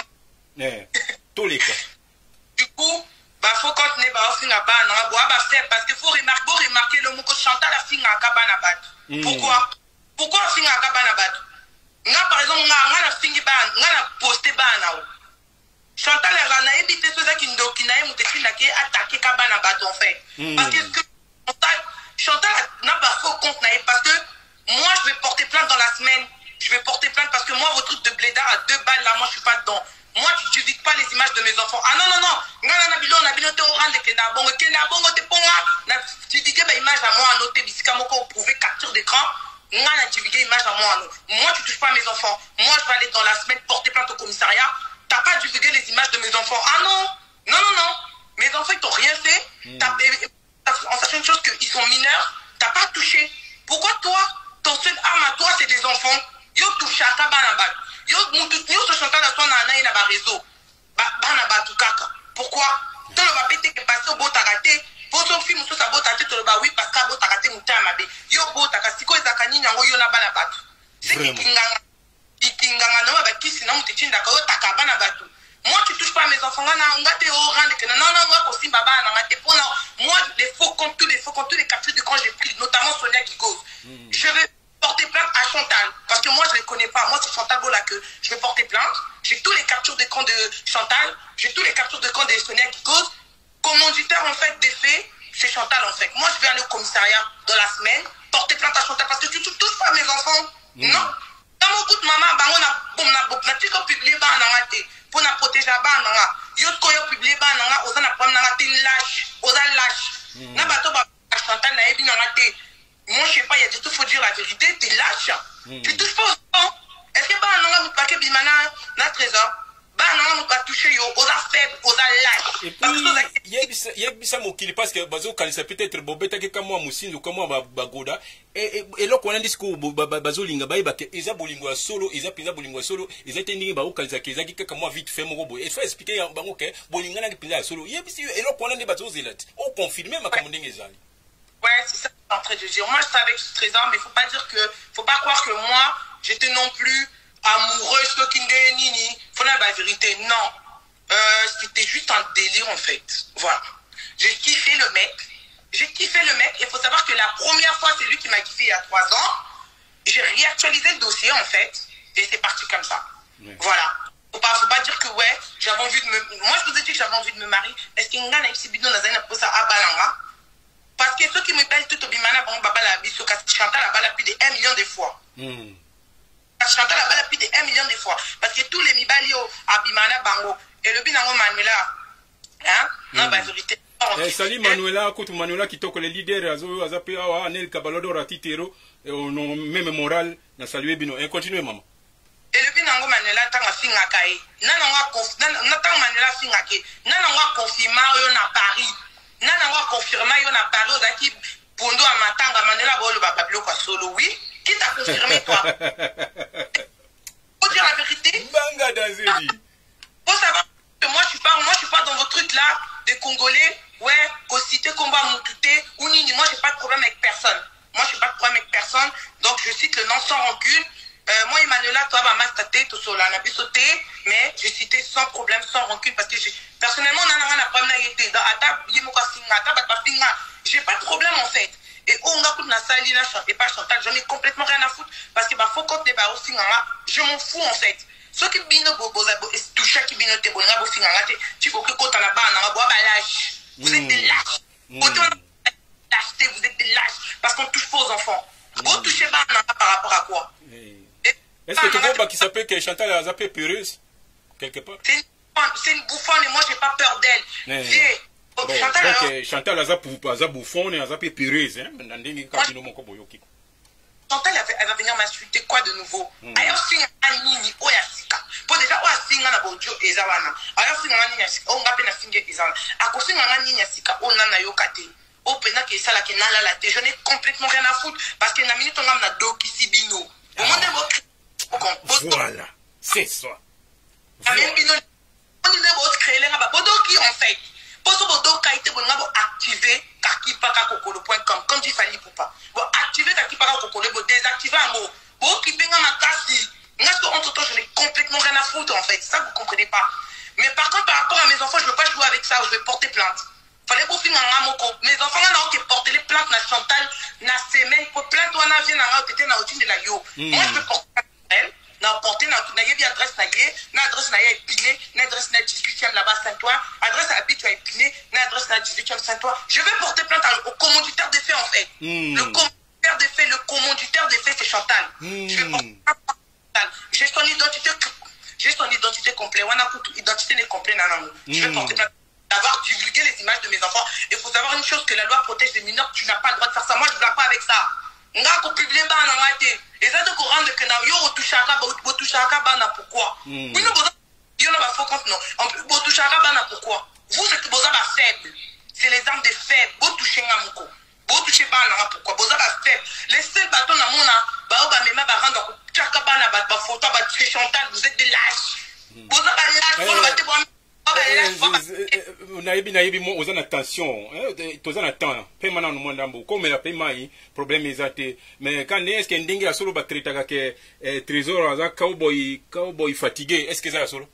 eh toleka du coup bah faut continuer bah finga bana boa ba faire parce que faut remarquer faut remarquer le mot que Chantal a finga kabana bat. Pourquoi pourquoi finga kabana bat? Nga par exemple nga nga na fingi ban nga na poster bana. Chantal a na évité ceux qui ndoki na mu teki na ke attaquer kabana bat en fait. Parce que Chantal Chantal n'a pas faux compte na parce que moi je vais porter plainte dans la semaine. Je vais porter plainte parce que moi vos trucs de blédard à deux balles là moi je suis pas dedans. Moi tu divulgues pas les images de mes enfants. Ah non non non. Nga na bilo na bilo te orande ke na bongo ke na bongo te ponga na tu divulgues ba image à moi à noter bisika moko prouver capture d'écran. Moi, on a divulgué l'image à moi. Moi, tu touches pas à mes enfants. Moi, je vais aller dans la semaine porter plainte au commissariat. T'as pas divulgué les images de mes enfants. Ah non, non, non, non. Mes enfants, ils t'ont rien fait. Mm. En sachant une chose qu'ils sont mineurs, t'as pas touché. Pourquoi toi, ton seul arme à toi, c'est des enfants? Yo touché à ta banabad. Yo, yo, ce chantal à toi, nana, il a un réseau. Banabad, tout caca. Pourquoi? Toi, le va péter que passé au beau t'as raté. Pour son film, tout ça, bota tête, oui, parce que bota raté mouta mabe. Yo bota kasiko ezakani nyango yo na bana batu. C'est qui kinganga. Kinganga no ba kisi na mutichinda ka yo takabana batu. Moi tu touches pas à mes enfants na ngate o rande que non non ngako simba bana ngate pona moi les faux comptes tous les faux comptes tous les captures de quand j'ai pris notamment Sonia Kikos. Mm. Je vais porter plainte à Chantal parce que moi je les connais pas. Moi c'est Chantal Bola que je vais porter plainte. J'ai tous les captures d'écran de Chantal, j'ai tous les captures d'écran de Sonia Kikos. Commanditaire en fait des faits, c'est Chantal en fait. Moi je vais aller au commissariat dans la semaine, porter plainte à Chantal parce que tu touches pas à mes enfants. Mm. Non. Dans mon coup de maman, bah on a bon na bon na tu peux publier bah na raté pour na protéger bah na. Yo ko yo publier bah na oza na pam na raté lâche, oza lâche. Na bato ba Chantal na ebi na raté. Moi je sais pas, il y a du tout faut dire la vérité, t'es lâche. Mm. Tu touches pas aux enfants. Est-ce que bah na mu paquet bimana na trésor? Bah non, on va toucher yo, aux faibles, aux lâches. Et puis, il y a bisa mokili parce que bazo kanisa peut-être bobeta ke kama musindu kama bagoda et et là qu'on a dit que bazo linga baïba que eza bolingo solo, eza pisa bolingo solo, eza tendingi ba kanisa ke eza ki kama vite fait moko boy. Et faut expliquer bango ke bolinga na pisa solo. Il y a bisa et là qu'on a dit bazo zelat. On confirmer ma kamondenge ezali. Ouais, c'est ça que je suis en train de dire. Moi, j'étais avec ce trésor, mais faut pas dire que, faut pas croire que moi, j'étais non plus amoureuse de Kinde Nini. Faut dire la vérité. Non. Euh, c'était juste un délire, en fait. Voilà. J'ai kiffé le mec. J'ai kiffé le mec. Il faut savoir que la première fois, c'est lui qui m'a kiffé il y a trois ans. J'ai réactualisé le dossier, en fait. Et c'est parti comme ça. Oui. Voilà. Faut pas, faut pas dire que, ouais, j'avais envie de me... Moi, je vous ai dit que j'avais envie de me marier. Est-ce qu'il y a un exhibition dans un peu ça à Balanga? Parce que ceux qui me pèlent tout au bimana, bon, baba la biso, Chantal la balle plus de un million de fois. Mm. Chantal la balle plus de un million de fois. Parce que tous les mibalio à bimana bango. Et le binango Manuela, hein, non, mm. bah, vérité. Eh, salut Manuela, écoute Manuela qui toque les leaders, Azo, Azapi, Anel, Kabalodo, Ratitero, et on même moral, n'a salué Bino. Et continue, maman. Et le binango Manuela, tanga finga kai nana nga conf nana tanga Manuela finga ke nana nga confirma yo na Paris nana nga confirma yo na Paris ozaki pondo a matanga Manuela bolo ba bablo kwa solo oui qui t'a confirmé toi faut dire la vérité banga Danzeli faut savoir que moi je suis pas moi je suis pas dans vos trucs là de Congolais ouais cité combat moutouté ou nini moi j'ai pas de problème avec personne moi je n'ai pas de problème avec personne donc je cite le nom sans rancune. Euh, moi, Emmanuela, toi, va m'astater, tout ça, on a pu sauter, mais je citais sans problème, sans rancune, parce que personnellement, on a un problème, j'ai pas de problème en fait. Et on a na sali na chanter pas Chantal, j'en ai complètement rien à foutre, parce que bah faut qu'on débat aussi, je m'en fous en fait. Ceux qui bino bobo, touché qui bino te bonga bofinga, tu faut que quand on a pas, on a bois lâche. Vous êtes des lâches. Lâcheté, vous êtes des lâches, parce qu'on touche pas aux enfants. Vous touchez pas par rapport à quoi? Est-ce que tu vois qui s'appelle que Chantal a zappé peureuse quelque part? C'est une bouffonne et moi j'ai pas peur d'elle. Bon, Chantal, donc alors... Chantal a zappé bouffonne et a zappé peureuse. Hein? Chantal elle, elle va venir m'insulter quoi de nouveau? Alors si on nini oyasika. Pour déjà oyasinga na bojo ezawana. Alors si on nini yasika, on ngape na singe ezawana. Akosi on nini yasika, on na yokate. Au pena que ça la que nala la je n'ai complètement rien à foutre parce que na minute on a na do kisibino. Au monde voilà, c'est ça. On est votre créer les rabat. Bodoki en fait. Poso bodo kaite bon ngabo activer kakipaka kokolo point com comme dit Fali Poupa. Bon activer kakipaka kokolo, bon désactiver un mot. Bon qui penga ma kasi. Parce qu'entre temps je n'ai complètement rien à foutre en fait. Ça vous comprenez pas. Mais par contre par rapport à mes enfants je veux pas jouer avec ça. Je vais porter plainte. Fallait qu'on finisse un mot. Mes enfants n'ont pas porté les plaintes na Chantal na semaine pour plainte on a vient na tete na routine de la yo. Moi je peux porter elle na porter na na yebi adresse na ye na adresse na ye Épinay na adresse na dix-huitième là-bas Saint-Ouen adresse à Habitude à Épinay na adresse na dix-huitième Saint-Ouen. Je vais porter plainte au commanditaire des faits en fait. Mm. Le commanditaire des faits, le commanditaire des faits c'est Chantal. Mm. Je vais porter plainte à Chantal. J'ai son identité j'ai son identité complète. On a identité n'est complète non. Je vais porter plainte d'avoir divulgué les images de mes enfants. Il faut savoir une chose, que la loi protège les mineurs, tu n'as pas le droit de faire ça. Moi, je ne veux pas avec ça. On a publié ça dans la télé. Et ça, de courant de que nous avons touché à ça, nous touché à ça, pourquoi? Oui, nous avons non. On touché à ça, pourquoi? Vous êtes faible. C'est les armes des faibles. Vous touchez à mon coup. Vous touchez pas à pourquoi? Vous êtes faible. Les seuls bâtons dans mon âme, bah, bah, mais ma barre, bah, Chakabana, bah, photo, bah, tu fais Chantal, vous êtes des lâches. Vous êtes des lâches, vous êtes des lâches. Naïbi naïbi mo ozana tension tozana temps pema na no ndambo comme la pema yi problème ezate mais quand est-ce que ndingi ya solo ba traitaka que trésor aza cowboy cowboy fatigué est-ce que ça solo?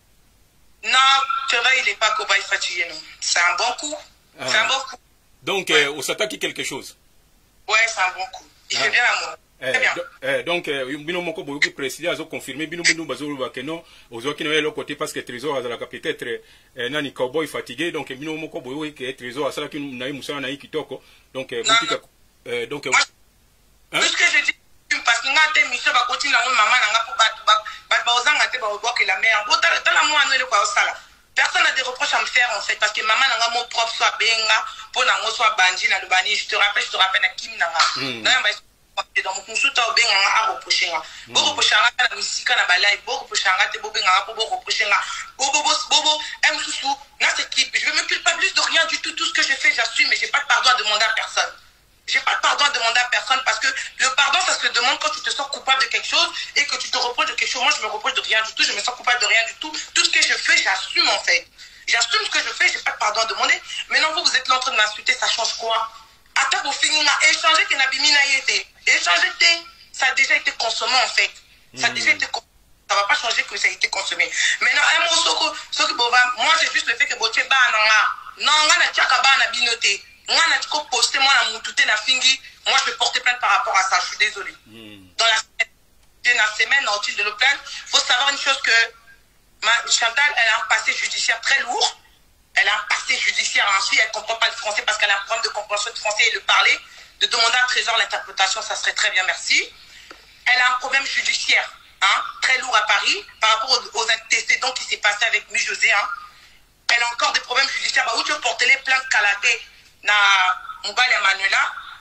Non, tu vois il est pas cowboy fatigué non. C'est un bon coup. C'est un bon coup. Donc on s'attaque quelque chose. Ouais, c'est un bon coup. Il fait bien l'amour. Eh, donc bino moko boyo ki préciser azo confirmer bino bino bazolo ba que non ozo ki no le côté parce que trésor azala peut-être nani cowboy fatigué donc bino moko boyo ki trésor asala ki na musana na kitoko donc boutique donc hein ce que je dis parce que ngate mission ba continue na maman nga po ba ba ba ozanga te ba oboke la mère bota tala moi no le kwa osala personne n'a des reproches à me faire en fait parce que maman nga mo propre soit benga pour na ngo soit bandi na lubani je te rappelle je te rappelle na kim nanga na dans mon consultant au benga a reproché bo reproché na misika na balai bo reproché ngate bo benga bo reproché nga bo bo bo em sousou notre équipe je me culpabilise de rien du tout tout ce que j'ai fait j'assume mais j'ai pas de pardon à demander à personne j'ai pas de pardon à demander à personne parce que le pardon ça se demande quand tu te sens coupable de quelque chose et que tu te reproches de quelque chose. Moi je me reproche de rien du tout, je me sens coupable de rien du tout, tout ce que je fais j'assume en fait, j'assume ce que je fais, j'ai pas de pardon à demander. Maintenant vous vous êtes là en train de m'insulter, ça change quoi? Attends, vous finissez à échanger que Nabimi n'a été. Échanger, ça a déjà été consommé en fait. Ça a déjà été consommé. Ça ne va pas changer que ça a été consommé. Maintenant, un mot, ce que moi j'ai juste le fait que Boté Ba non, non, on a tchaka ba na binoté. On a posté moi la moutouté na fingi. Moi je vais porter plainte par rapport à ça, je suis désolé. Dans la semaine, la semaine, dans le de l'Open, il faut savoir une chose que ma, Chantal, elle a un passé judiciaire très lourd. Elle a un passé judiciaire ensuite, elle ne comprend pas le français parce qu'elle a un problème de compréhension du français et le parler. De demander à Trésor l'interprétation, ça serait très bien, merci. Elle a un problème judiciaire, hein, très lourd à Paris, par rapport aux, aux antécédents qui s'est passé avec Mi José. Hein. Elle a encore des problèmes judiciaires. Bah, où tu veux porter les plaintes qu'elle a fait na Mobile Emmanuela,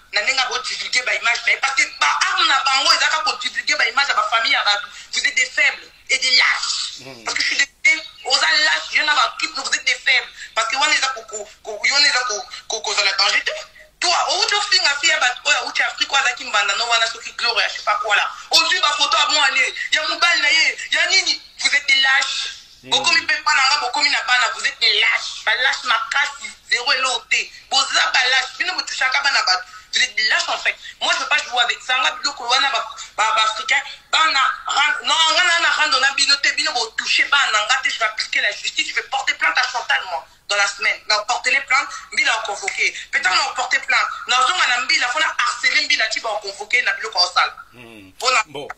na nenga bo divulguer ba image mais parce que ba arme na bango ezaka ko divulguer ba image à ba famille à ba vous êtes des faibles et des lâches mm. parce que je suis désolé aux lâches je n'ai pas qui vous êtes des faibles parce que on est là ko ko on est là ko ko ko la danger toi au to finga fia ba oya uti Afrique wa zaki mbanda no wana soki glory je sais pas quoi là aujourd'hui ba photo à bon aller ya mobile na ye ya nini vous êtes des lâches mm. beaucoup mi peut pas nanga beaucoup mi na bana vous êtes des lâches ba lâche makasi zéro eloté boza ba lâche bino mutushaka bana ba vous êtes des lâches en fait. Moi je veux pas jouer avec ça. On va dire que on a ba africain. Non, on a rendre on a binoté bino pour toucher ba nangate. Je vais appliquer la justice. Je vais porter plainte à Chantal moi dans la semaine. Non, porter les plaintes. Mbila a convoqué. Peut-être on a porté plainte. Non, on a mbila. On a harcelé mbila qui va convoquer na bilo salle. Bon.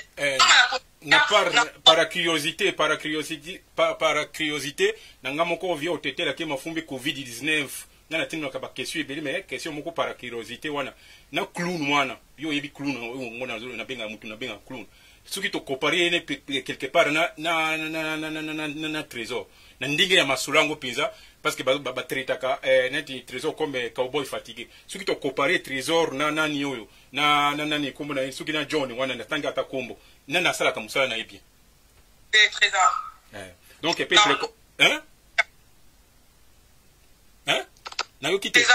Par par curiosité, par curiosité, par par curiosité, nangamoko via au tete la qui m'a fumé Covid dix-neuf. Na na tinno kaba question ebeli mais question moko par curiosité wana na clown wana yo yebi clown ngona zo na benga mutu na benga clown soki to comparer ne quelque part na na na na na na na trésor na ndinge ya masulango pinza parce que ba ba traitaka eh neti trésor comme cowboy fatigué soki to comparer trésor na nani yoyo na na nani kombo na soki na John wana na tanga ata kombo na na sala kamusala na yebi trésor eh donc et puis hein hein na yo kite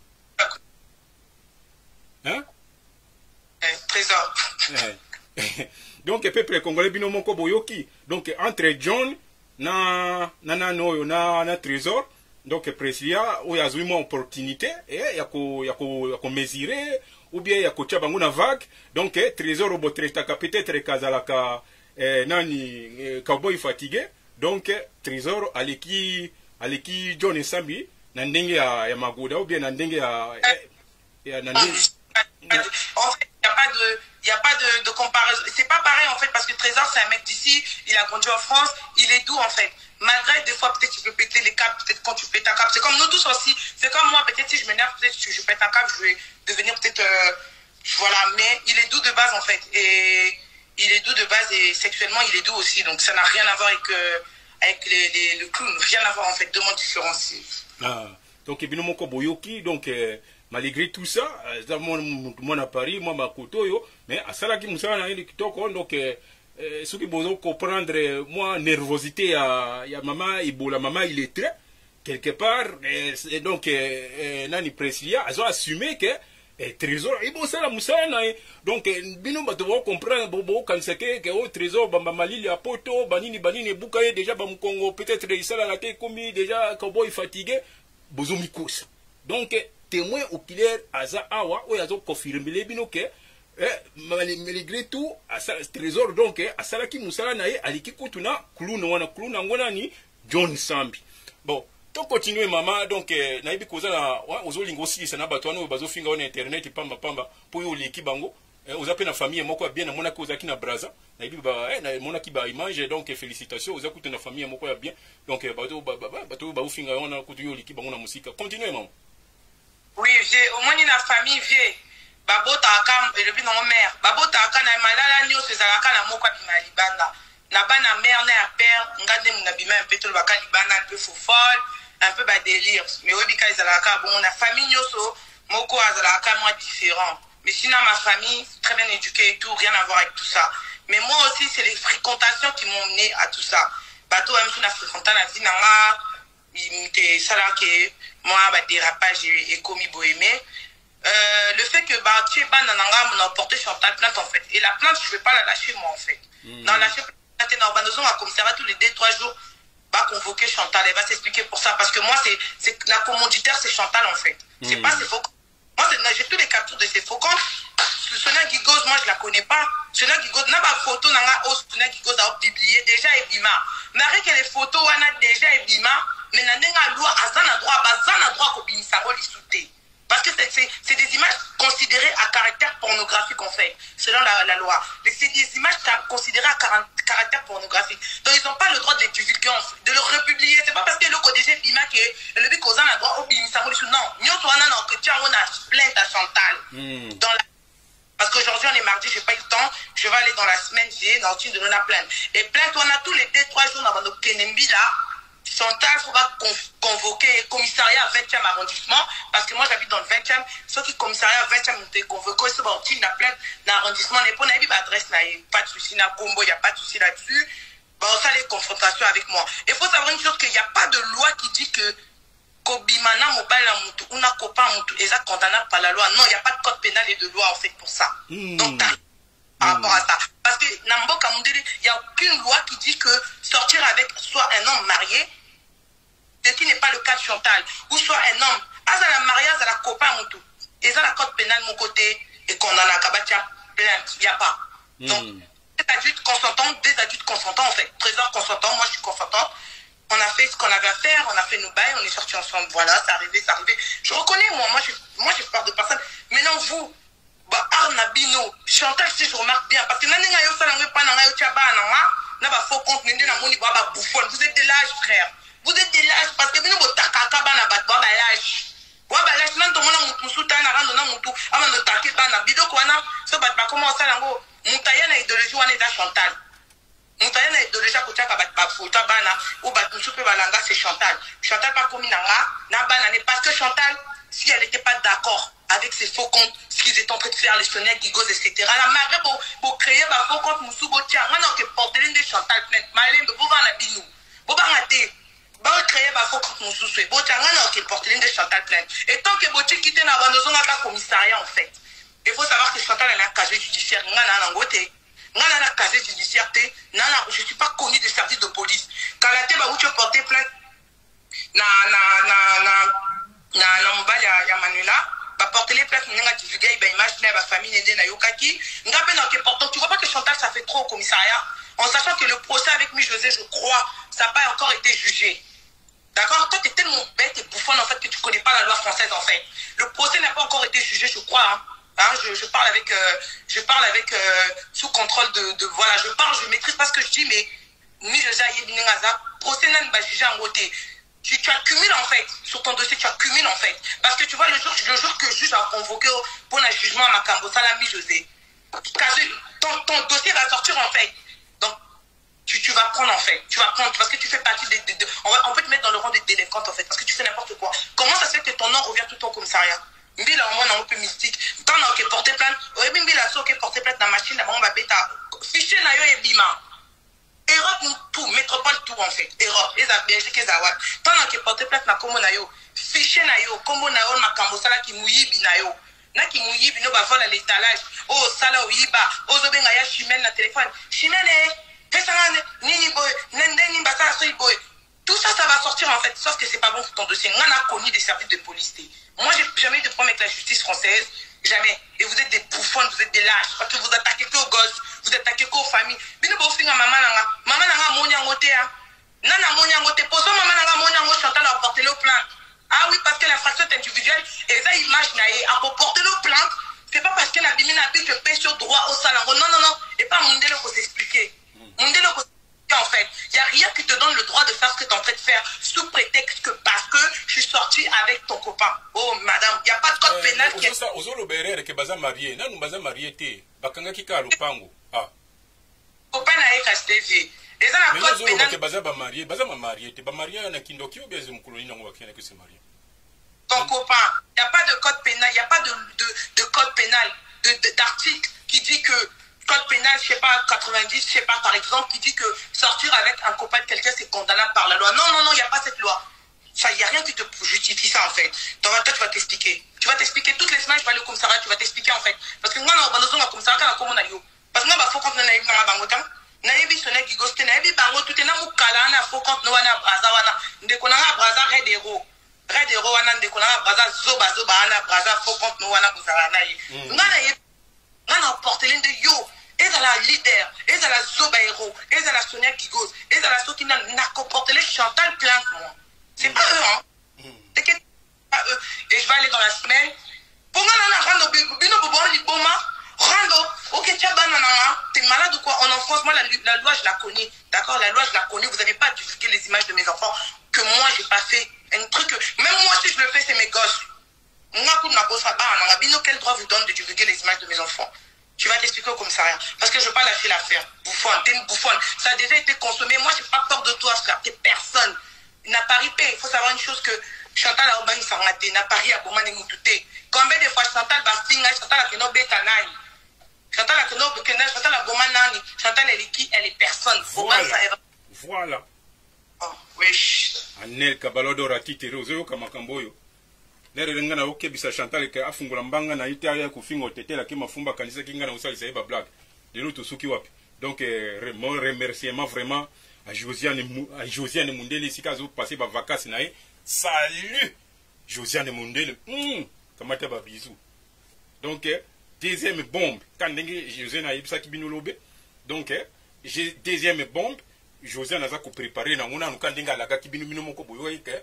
hein trésor donc le peuple congolais bino moko boyoki donc entre John na na na noyo na na trésor donc président oyo azwi mo opportunité et ya ko ya ko ya ko mesurer ou bien ya ko tia bango na vague donc trésor obo traitaka peut-être kazalaka eh, nani eh, cowboy fatigué donc trésor aleki aleki John Sambi na ndenge ya, ya magoda ou bien na ndenge ya, ya, ya na ndenge... En fait, il n'y a pas de il y a pas de, de comparaison. C'est pas pareil en fait parce que Trésor c'est un mec d'ici, il a grandi en France, il est doux en fait. Malgré des fois peut-être tu peux péter les câbles, peut-être quand tu pètes un câble, c'est comme nous tous aussi. C'est comme moi, peut-être si je m'énerve, peut-être que je pète un câble, je vais devenir peut-être euh, voilà, mais il est doux de base en fait et il est doux de base et sexuellement il est doux aussi, donc ça n'a rien à voir avec euh, avec les, les, le clown, rien à voir en fait, deux mondes différenciés. Ah, donc bino moko boyoki donc euh, malgré tout ça ça mon à Paris moi makoto yo mais asala ki musala na ile kitoko donc euh, ce qui besoin comprendre moi nervosité ya ya maman Ebola maman il est très quelque part et donc euh, euh, nani Presia ils ont assumé que eh, trésor et bon ça la musala donc bino bato va comprendre bobo quand c'est que que au trésor bamba malili apoto banini banini bukaye déjà ba Congo peut-être il sala la té commis déjà cowboy fatigué bozomi kosa donc témoin oculaire aza awa o yazo confirmer les bino que eh, malgré tout asa trésor donc eh, asala ki musala na ye aliki kutuna clown wana clown ngona ni John Sambi bon to continuer mama donc eh, na ibi kozala wa ozolingo si sana batwana bazo finga on internet pamba pamba po yo liki bango eh, ozape na famille moko bien na mona ko zaki na braza na ibi ba eh, na mona ki ba image donc eh, félicitations ozakuta na famille moko ya bien donc eh, bato ba bato ba finga on kutu yo liki bango na musika continuer maman. Oui, j'ai au moins une famille vieille. Babota akam et le bin en mère. Babota akam na malala nyo se zalaka na moko bi malibanda. Na ba na mère na ya père, ngade mu na bima un peu tout le baka libanda un peu fou folle, un peu ba délire. Mais oui bika zalaka bon na famille nyo so moko azalaka moi différent. Mais sinon ma famille très bien éduquée et tout, rien à voir avec tout ça. Mais moi aussi c'est les fréquentations qui m'ont mené à tout ça. Bato même tout na fréquentant la vie nanga imité salake moi bah dérapage et commis bohémé euh, le fait que bah tu es ban nanga on a porté Chantal plainte en fait et la plainte je vais pas la lâcher moi en fait mmh. non lâcher plainte dans banozon à commissariat tous les deux trois jours va convoquer Chantal elle va s'expliquer pour ça parce que moi c'est c'est la commanditaire c'est Chantal en fait mmh. c'est pas ses faux moi j'ai tous les captures de ces faux comptes Sonia Gigos moi je la connais pas Sonia Gigos n'a pas photo nanga os Sonia Gigos a publié déjà Ebima mais avec les photos on a déjà Ebima mais la loi a droit à droit au binisaro lisouté parce que c'est des images considérées à caractère pornographique en fait selon la, la loi c'est des images considérées à caractère pornographique donc ils n'ont pas le droit de les divulguer de le republier c'est pas parce que le code G Bima que le but qu'on a droit au binisaro lisouté non nous on a que tu as une plainte à Chantal mm. dans la parce qu'aujourd'hui on est mardi, j'ai pas eu le temps, je vais aller dans la semaine, j'ai dans une de nos plainte. Et plainte, on a tous les deux, trois jours dans nos Kenembi là. Chantal, il faut pas convoquer le commissariat vingtième arrondissement, parce que moi j'habite dans le vingtième, ceux qui commissariat vingtième ont été convoqués, c'est bon, il y a plein d'arrondissements, il n'y a pas d'adresse, pas de souci, il n'y a pas de souci là-dessus. Bon, ça les confrontations avec moi. Il faut savoir une chose, qu'il n'y a pas de loi qui dit que Kobimana mobile mutu, on a copain mutu, et ça condamnable par la loi. Non, il n'y a pas de code pénal et de loi en fait pour ça. Mm. Donc, par rapport à ça. Parce que Nambo Kamundeli, il n'y a aucune loi qui dit que sortir avec soit un homme marié, ce qui n'est pas le cas de Chantal, ou soit un homme, à la mariage, à la copain mutu, et ça la code pénal de mon côté, et qu'on en a kabatia plainte, il n'y a pas. Donc, mm. des adultes consentants, des adultes consentants en fait. Trésor consentant, moi je suis consentante. On a fait ce qu'on avait à faire, on a fait nos bails, on est sortis ensemble, voilà, c'est arrivé, c'est arrivé. Je reconnais, moi, moi, je, moi, j'ai peur de personne. Maintenant, vous, bah, Arnabino, Chantal, si je remarque bien, parce que vous êtes de l'âge, frère. Vous êtes de l'âge, parce que vous êtes de l'âge. Moutaye na idéologie ko tchaka bat ba fota bana ou bat musupe balanga c'est Chantal. Chantal pas commis nanga na bana parce que Chantal si elle n'était pas d'accord avec ses faux comptes, ce qu'ils étaient en train de faire les Sonia Gigos et cetera. La marée pour pour créer ba faux compte musubo tia ngana que porter de Chantal plainte malin de boba na binu. Boba ngate ba créer ba faux compte mususu bo tia ngana que porter de Chantal plainte. Et tant que Boti quitte na bandozo ngaka commissariat en fait. Il faut savoir que Chantal elle a un casier judiciaire ngana na ngote. Nana la casier judiciaire, nana, je ne suis pas connu des services de police. Quand la tête va où tu porter plainte, na na na na na na mobile ya Manuela, va porter les plaintes, n'a divulgué, bah image de la famille n'était na yokaki, n'a pas dans important. Tu vois pas que Chantal ça fait trop au commissariat, en sachant que le procès avec Mi José, je crois, ça n'a pas encore été jugé. D'accord? Toi, tu es tellement bête et bouffonne en fait que tu connais pas la loi française en fait. Le procès n'a pas encore été jugé, je crois. Hein. Hein, je, je parle avec, euh, je parle avec euh, sous contrôle de, de, voilà, je parle, je maîtrise pas ce que je dis, mais ni je sais procès n'a pas jugé en côté. Tu, tu accumules en fait sur ton dossier, tu accumules en fait, parce que tu vois le jour, le jour que le juge a convoqué pour un jugement à Macambo, ça l'a mis José. Ton, ton dossier va sortir en fait, donc tu, tu vas prendre en fait, tu vas prendre parce que tu fais partie des, des, des on, va, on peut te mettre dans le rang des délinquantes en fait, parce que tu fais n'importe quoi. Comment ça se fait que ton nom revient tout le temps au commissariat? Mbila au moins un peu mystique. Tant qu'on a porté plainte, oui, Mbila so qui porté plainte dans la machine, d'abord on va bêta. Fichier na yo et bima. Europe tout, métropole tout en fait. Europe, les a Belgique, les a Watt. Tant qu'on a porté plainte na komo na yo. Fichier na yo, komo na yo, ma kambosala qui mouille bina yo. Na qui mouille bino ba vol à l'étalage. Oh, sala ou yiba. Oh, zobenga ya chimel na téléphone. Chimele, pesangane, nini boy, nende ni basa soy boy. Tout ça, ça va sortir en fait, sauf que c'est pas bon pour ton dossier. On a connu des services de police. Moi, j'ai jamais eu de problème avec la justice française. Jamais. Et vous êtes des bouffons, vous êtes des lâches. Parce que vous attaquez que aux gosses, vous attaquez qu'aux familles. Bino bo finga maman nanga. Maman nanga monyangote hein. Nana monyangote. Poso maman nanga monyangote Chantal a porté le plainte. Ah oui, parce que l'infraction est individuelle. Et ça, image naïe. À porter le plainte, c'est pas parce que la bimine a dit que paie sur droit au salango. Non, non, non. Et pas Mundelo pour s'expliquer. Mundelo pour en fait, il n'y a rien qui te donne le droit de faire ce que tu es en train de faire sous prétexte que parce que je suis sorti avec ton copain. Oh madame, il n'y a pas de code euh, pénal qui est... Ozolo berere ke baza marié, na nous baza marié te, bakanga kika lupango. Ah. Copain na eka stevie. Et ça la code pénal. Mais baza ba marié, baza ma marié te, ba marié na kindoki ou bien zimkuloni na ngwa kena que c'est marié. Ton copain, il n'y a pas de code pénal, il n'y a pas de, de, de code pénal, de, de, d'article qui dit que code pénal, je sais pas, quatre-vingt-dix, je sais pas, par exemple, qui dit que sortir avec un copain de quelqu'un, c'est condamnable par la loi. Non, non, non, il n'y a pas cette loi. Ça, il n'y a rien qui te justifie ça, en fait. Toi, toi, tu vas t'expliquer. Tu vas t'expliquer toutes les semaines, je vais aller au commissariat, tu vas t'expliquer, en fait. Parce que moi, on a besoin d'un commissariat, comme on a eu. Parce que moi, il faut qu'on ait un bangotan. Naïbi sonné qui goste, naïbi bango, tout est na moukala, na faut qu'on ait un braza, wana. Ndekona braza, red héros. Red héros, wana, ndekona braza, zoba, zoba, ana, braza, faut qu'on ait un braza, naï. Nana, nana, porte l'un de yo. Et dans la leader, et dans la Zoba Héros, et dans la Sonia Gigos, et dans la Soki n'a comporté les Chantal plainte, moi. C'est pas eux, hein. C'est pas eux. Et je vais aller dans la semaine. Pour moi, rando, bino, bobo, ni boma, rando, ok, tiens, banana, t'es malade ou quoi? En France, moi, la, la loi, je la connais. D'accord? La loi, je la connais. Vous n'avez pas divulgué les images de mes enfants que moi, j'ai pas fait. Un truc, même moi, si je le fais, c'est mes gosses. Moi, comme la bosse, bino, quel droit vous donne de divulguer les images de mes enfants? Tu vas t'expliquer au commissariat. Parce que je ne veux pas lâcher l'affaire. Bouffonne, t'es une bouffonne. Ça a déjà été consommé. Moi, je n'ai pas peur de toi, frère. T'es personne. na Paris P, il faut savoir une chose que Chantal a obani sangate, na Paris a bomane mutute. Combien de fois Chantal Bastinga, Chantal a keno betanani. Chantal a keno bekena, Chantal a bomanani. Chantal elle est qui? Elle est personne. Voilà. Voilà. Oh, wesh. Anel kabalodo ratite rozo kamakamboyo. Nere ngana oke bisa Chantal ke afungula mbanga na ite ya kufingo tetela ke mafumba kanisa kinga na usali saiba blague. De nous suki wapi. Donc euh, mon remerciement vraiment à Josiane à Josiane Mundele si kazo passer ba vacances nae. Salut Josiane Mundele. Hmm, kamata ba bisou. Donc euh, deuxième bombe quand ndenge Josiane a ibisa kibinolobe. Donc euh, j'ai deuxième bombe Josiane aza ko préparer na ngona nuka ndenge alaga kibinu mino moko boyo ke.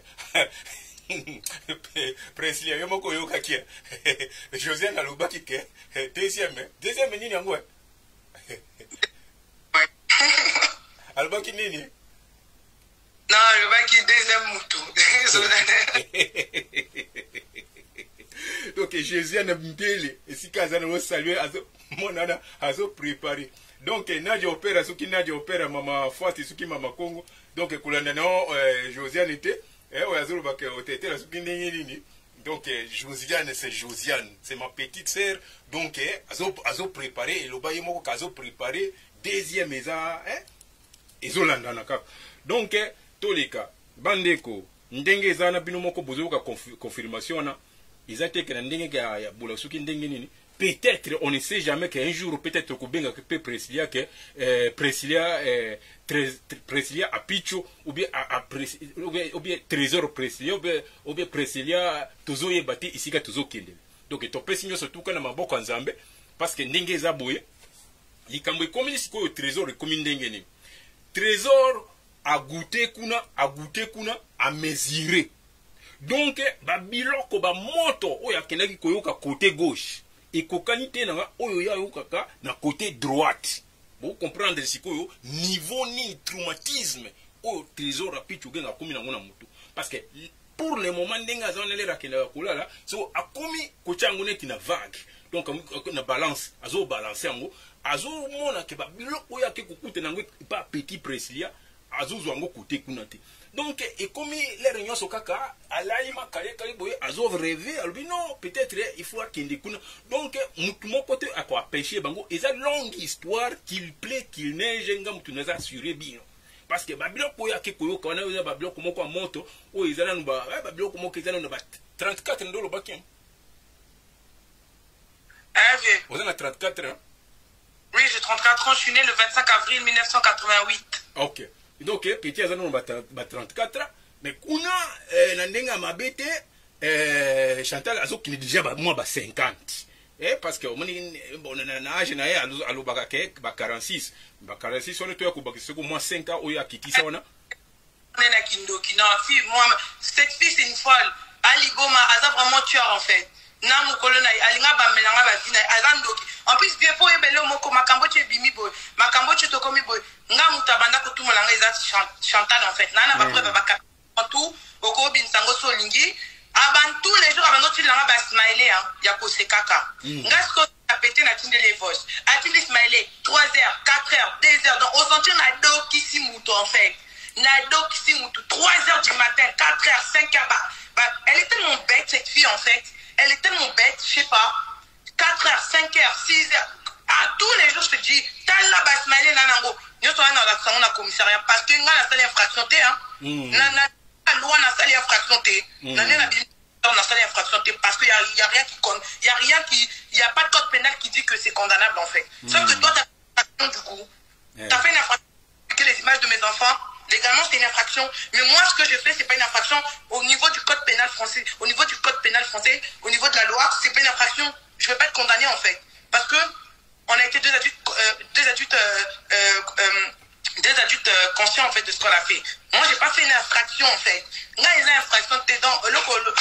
Presley yo moko yo kakia. Josiane alobaki ke deuxième deuxième nini yango. Albaki nini? Non, Albaki deuxième mouton. Donc Jésus a mbele et si kazana va saluer azo monana azo préparer. Donc nadia opéra suki nadia opéra mama Fati suki mama Congo. Donc kulanda no Josiane était eh o azo ba ke otete la suki nini. Donc Josiane c'est Josiane, c'est ma petite sœur. Donc azo azo préparer et le baye moko kazo préparer deuxième eza hein ezolanda na kaka. Donc tolika bandeko ndenge ezana bino moko bozoka confirmation na ezate ke ndenge ya ya bula suki ndenge nini. Peut-être on ne sait jamais qu'un jour peut-être ko benga que Priscilla que euh Priscilla euh Priscilla a Picho ou bien a ou bien trésor Priscilla ou bien ou bien Priscilla tozo yebati ici ka tozo kende. Donc to pesi nyo surtout kana maboko nzambe parce que ndenge eza boye likambo comme si ko trésor comme ndenge ni. Trésor a goûté kuna a goûté kuna a mesurer. Donc ba biloko ba moto oya kenaki koyoka côté gauche. Et kokanité na oyo ya yokaka na côté droite. Vous comprendre sikoyo niveau ni traumatisme au trésor rapide genga komi na ngona mutu parce que pour le moment ndenga zonele rakela kulala so akomi kochango neti na vague donc na balance azo balancer ngo azo mona ke ba biloko ya ke kokute nango pas petit Priscilla azo zwango côté kunate. Donc, et comme les réunions sont kaka, alaïma kare kare boye, azo rêvé, alors non, peut-être il faut qu'il découvre. Donc, mon côté à quoi pêcher bango, et ça longue histoire qu'il plaît, qu'il neige, ngam tu nous assurer bien. Parce que babilo koya ke koyo kana oza babilo komo kwa moto, o ezana nuba, babilo komo ke ezana nuba trente-quatre ndolo bakiem. Ah oui. Vous avez trente-quatre ans? Oui, j'ai trente-quatre ans, je suis né le vingt-cinq avril mille neuf cent quatre-vingt-huit. Ok. Donc, petit azana nuba trente-quatre ans, mais kuna na ndenga mabete Chantal azo qui déjà ba moi ba cinquante. Eh parce que on bon na âge na ya alo baka ke ba quarante-six. Ba quarante-six on est ko ba ko moins cinq ans oya kiti ça on a. Nena kindoki na fille moi cette fille c'est une folle. Ali Goma aza vraiment tueur en fait. Na mukolo na alinga ba melanga ba vina azandoki. En plus bien pour ebele moko makambo tu bimi boy. Makambo tu to komi boy. Nga mutabanda ko tout molanga eza Chantal en fait. Na na ba preuve ba tout oko bin sango so lingi. Avant tous les jours, avant notre langue, bah smiley, hein, y a posé caca. Gasco a pété na tinde les voices. A tinde smiley, trois heures, quatre heures, deux heures. Donc, on sentit na do qui si moutou en fait. Na do qui si moutou, trois heures du matin, quatre heures, cinq heures. Bah, bah, elle est tellement bête cette fille en fait. Elle est tellement bête, je sais pas. quatre heures, cinq heures, six heures. À tous les jours, je te dis, t'as là bah smiley nanango. Nous sommes dans la salle de commissariat parce que nous avons une infraction, hein. La loi n'a pas l'infraction n'a pas l'infraction parce qu'il n'y a, a rien qui compte, il n'y a rien qui, il n'y a pas de code pénal qui dit que c'est condamnable en fait. Mm. Sauf que toi, tu as fait une infraction du coup. Yeah. Tu as fait une infraction que les images de mes enfants, légalement c'est une infraction. Mais moi, ce que je fais, c'est pas une infraction au niveau du code pénal français. Au niveau du code pénal français, au niveau de la loi, c'est pas une infraction. Je ne vais pas être condamné en fait. Parce que on a été deux adultes, euh, deux adultes, euh, euh, euh, des adultes euh, conscients en fait de ce qu'on a fait. Moi j'ai pas fait une infraction en fait. Là il y a une infraction dedans, le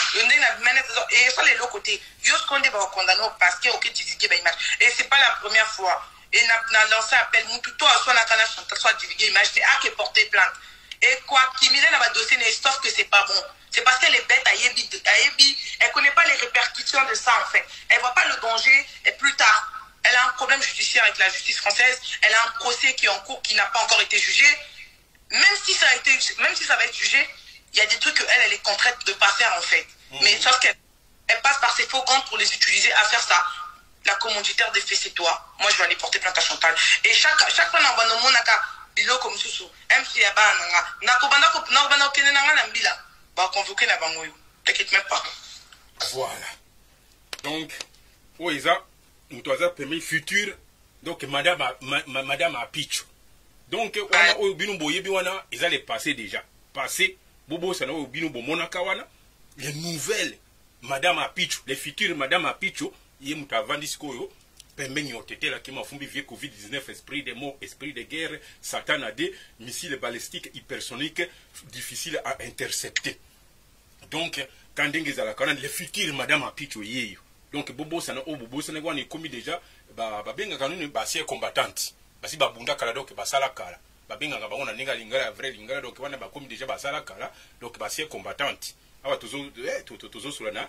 et ça les l'autre côté. Yo ce qu'on dit va condamner parce que ok divulguer ba image. Et c'est pas la première fois. Et n'a lancé appel nous tout soit la canal Chantal soit divulguer image, c'est à qui porter plainte. Et quoi qui mille dans dossier n'est sauf que c'est pas bon. C'est parce qu'elle est bête à Yebi, à Yebi, elle connaît pas les répercussions de ça en fait. Elle voit pas le danger et plus tard. Elle a un problème judiciaire avec la justice française. Elle a un procès qui est en cours qui n'a pas encore été jugé. Même si ça a été, même si ça va être jugé, il y a des trucs qu'elle, elle est contrainte de ne pas faire en fait. Mmh. Mais sauf qu'elle elle passe par ses faux comptes pour les utiliser à faire ça. La commanditaire des faits, c'est toi. Moi, je vais aller porter plainte à Chantal. Et chaque, chaque fois, dans le monde, bilo comme sous M C Abana, Nakobana, Nakobana, Kenana, Nambila, va convoquer la bangoyo. T'inquiète même pas. Voilà. Donc, oui, ça, nous avons permis futur. Donc, madame a, ma, ma, madame a pitch. Donc, on a au bino boye biwana, ils allaient passer déjà. Passer, bobo, ça n'a au bino bo monakawana. Les nouvelles, madame a pitch, les futures madame a pitch, yé mouta vandiskoyo, permet yon tete la qui m'a fumbi vieux Covid dix-neuf, esprit de mort, esprit de guerre, Satan a des missiles balistiques hypersoniques, difficiles à intercepter. Donc, quand les futures madame a pitch, yé. Donc, bobo, ça n'a au bobo, ça n'a pas commis déjà. Ba benga kanuni basie combattante basi babunda kala donc basala kala ba benga nga bangona ninga lingala vrai lingala donc wana ba comme déjà basala kala donc basie combattante awa tozo eh tozo sur na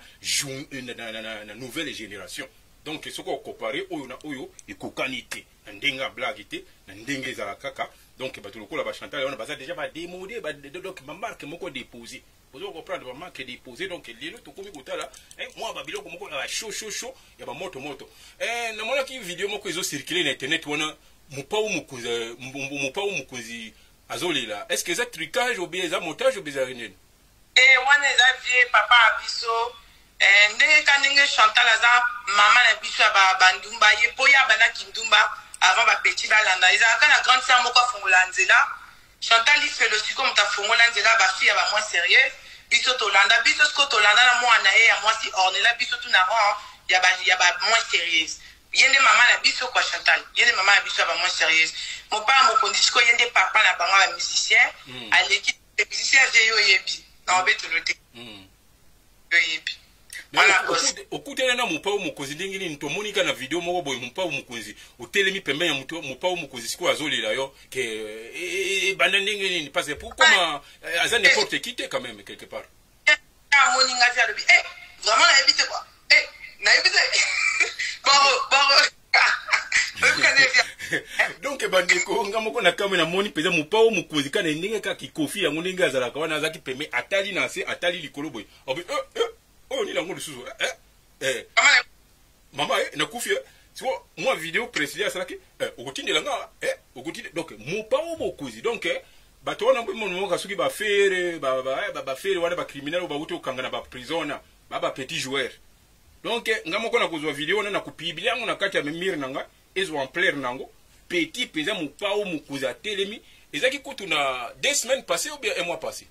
na nouvelle génération donc ce qu'on comparer oyo na oyo ekokanité na ndenga blagité na ndenge za kaka donc ba tolokola ba Chantal wana baza déjà ba démodé ba donc ba marque moko déposer vous comprendre vraiment que déposer donc les autres comme kotala hein moi ba biloko moko na chaud chaud chaud ya ba moto moto eh na mona ki vidéo moko izo circuler na internet wana mupa ou mukuzi mupa ou mukuzi azolela est-ce que ça trucage ou bien ça montage ou bien ça rien eh wana za vie papa abiso eh ndenge kanenge Chantal aza maman na biso ba bandumba ye poya bana kindumba avant ba petit balanda ils a kana grande sœur moko fongola nzela Chantal il fait le siko mta fongola nzela ba fille ba moins sérieux biso tolanda biso sko tolanda na mwana ye ya mwasi ornela biso tu na ran ya ba ya ba moins sérieuse yende maman na biso kwa Chantal yende maman na biso ba moins sérieuse mon père mo kondisiko yende papa na bango ba musicien à l'équipe des musiciens yo yebi na obeto lote yo yebi voilà okutela na mupa wo mukozi ndingi ni ntomonika na video moko boy mupa wo mukozi utelemi pembe ya muto mupa wo mukozi siko azolela yo ke bana ndingi ni parce que pourquoi aza n'importe qui quand même quelque part ah moninga via le eh vraiment na éviter quoi eh na éviter bon bon donc bandeko ngamoko na kamwe na moni peza mupa wo mukozi kana ndingi ka kikofi ya ndingi azala ka wana azaki pembe atali na se atali likolo boy obi eh oh ni lango lususu eh eh mama eh na kufia sio moi vidéo précédée ça qui eh okutindela nga eh okutinde donc mupa wo bokuzi donc eh bato wana mbo mo ka suki ba faire ba ba ba faire wana ba criminel ba uto kangana ba prisonnier ba ba petit joueur donc ngamoko na kuzwa vidéo na kupibili yangu na kati ya mimiri nanga ezo en plaire nango petit pesa mupa wo mukuza telemi ezaki kutu na deux semaines passées ou bien un mois passé.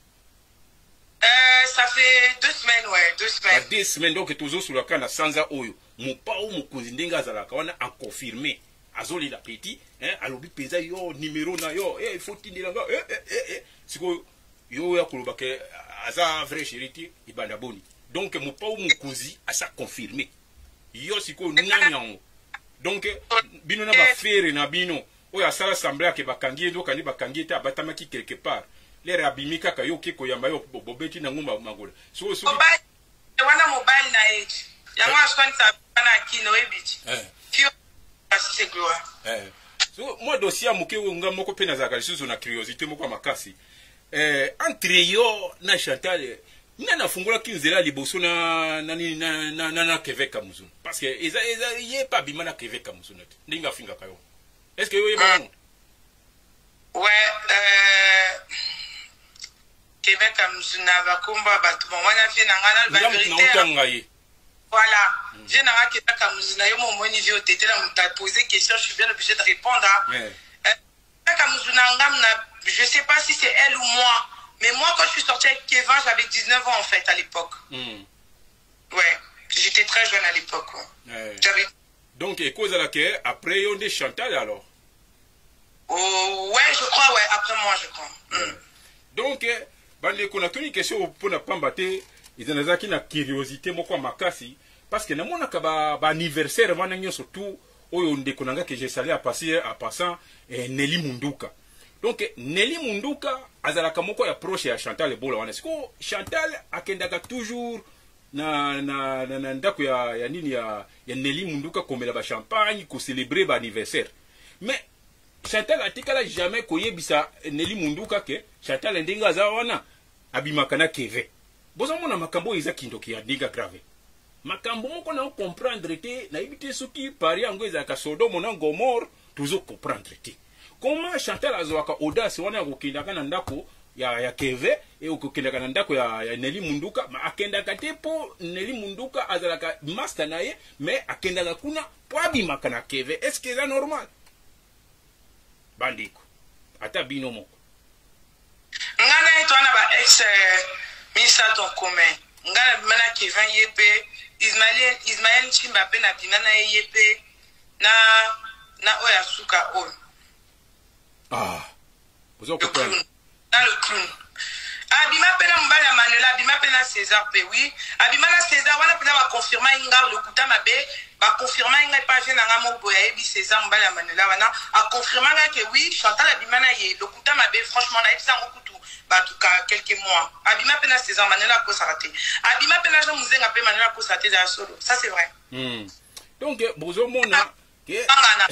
Euh, ça fait deux semaines, ouais, deux semaines. Ah, deux semaines, donc toujours sur la canne sans oyo. Mon pa ou mon cousin denga zalaka wana a confirmé. Azoli la petit, hein, alobi pesa yo numéro na yo, eh il faut tindela nga, eh eh eh eh. Siko yo ya koloba ke aza vrai chéri ibanda boni. Donc mon pa ou mon cousin a ça confirmé. Yo siko nyanyango. Donc bino na ba faire na bino. Oya sala sembla ke bakangi ndo kani bakangi ta batamaki quelque part. Les rabimika kayo kiko yamba yo bobeti na ngumba magola so so mobile wana mobile na age ya mwa swani sa na kino ebiti eh fio c'est gloire eh so moi dossier amuke nga moko pena za kalisuzo na curiosité moko makasi eh entre yo na Chantal nana fungula kinzela liboso na na na na na, na keveka muzuna parce que eza eza yé pas bimana keveka muzuna ndinga finga kayo est-ce que yo yeba mm. ouais euh Québec à Mzunava Kumba Batuma wana vie na ngana la vérité voilà je n'ai pas Québec à Mzuna yo mon niveau au tété là m'ta posé question je suis bien obligé de répondre Québec à Mzuna ngam na je sais pas si c'est elle ou moi mais moi quand je suis sortie avec Kevin j'avais dix-neuf ans en fait à l'époque mm. ouais j'étais très jeune à l'époque ouais. J'avais donc et cause à laquelle après on des Chantal alors oh ouais je crois ouais après moi je crois ouais. mm. Donc bande ko na tuni question pour na pambate izanazaki na curiosité moko makasi parce que na mona ka ba, ba anniversaire wana nyo surtout oyo ndeko nanga que j'ai salé à passer à passant eh, Nelly Munduka donc Nelly Munduka azalaka moko ya proche ya Chantal Bola wana siko Chantal akendaka toujours na na na, na ndako ya ya nini ya ya Nelly Munduka komela ba champagne ko célébrer ba anniversaire mais Chantal atikala jamais koyebisa Nelly Munduka ke Chantal ndinga za wana abimaka na keve bozomona makambo eza kindoki ya ndinga grave makambo moko na comprendre te nayebi te soki pari yango ezalaka Sodome na Gomore tuzo comprendre te comment Chantal azwaka audace wana ya kokendaka na ndako ya ya keve e okokendaka na ndako ya, ya Nelly Munduka ma akendaka te po Nelly Munduka azalaka master na ye mais akendaka kuna po abimaka na keve est-ce que c'est normal bandiko ata bino moko ngana etwana ba ex ministre ton commun ngana bimana Kevin yepe Ismaël Ismaël Chimba pe na bimana yepe na na oya suka o ah vous comprenez dans le clown abima pe na mbala Manuela abima pe na César pe oui abima na César wana pe na ba confirmer inga le kuta mabe ba confirmer inga pa je na ngamo boya ebi César mbala Manuela wana a confirmer que oui Chantal abima na ye le kuta mabe franchement na ebisa ngokutu ba tout cas quelques mois abima pe na César Manuela ko sarate abima pe na Jean Muzenga pe Manuela ko sarate za solo ça c'est vrai hmm. Donc bozo mona que angana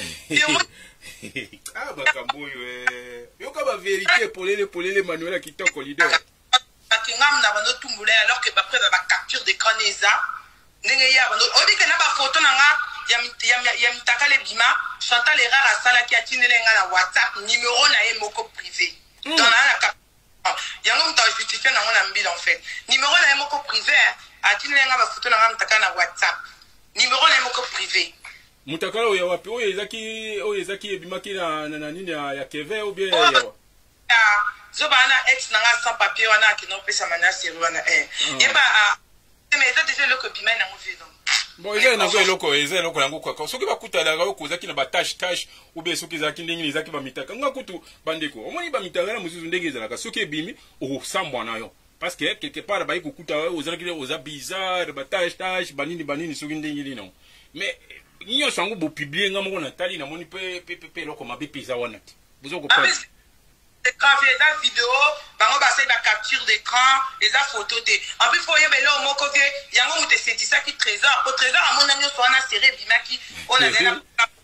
ah bakambo yo yo ka ba vérité polele polele Manuela kitoko leader ngam na bando tumbula alors que après ba capture d'écran neza ndenge ya bando odi que na ba photo nanga ya ya ya mitaka le bima Chantal Errard asala ki atinele nga na WhatsApp numéro na ye moko privé dans la yango mta justifier na ngona mbila en fait numéro na ye moko privé atinele nga ba photo nanga mitaka na WhatsApp numéro na ye moko privé mutakala oyo wapi oyo ezaki oyo ezaki ebimaki na na nini ya Keve ou bien ya zo bana ex nanga sans papier wana ki no pesa mana seri wana eh et ba mais ça déjà le copie na ngouvi donc bon eza na zo loko eza loko yango kwa soki bakutala ga ko zaki na ba tâche tâche ou bien soki zaki ndenge zaki ba mitaka ngakutu bandeko omoni ba mitaka na mususu ndenge ezalaka soki ebimi o sambwa na yo parce que quelque part ba ikukuta ozalaki oza bizarre ba tâche tâche banini banini soki ndenge lino mais niyo sango bo publier nga moko na tali na moni pe pe pe loko mabe pesa wana ti bozo ko prendre écran des vidéos bango ba c'est la capture d'écran les photos té en plus faut yebele o moko ke yango mute c'est ça qui trésor au trésor à mon ami so na série bimaki on a na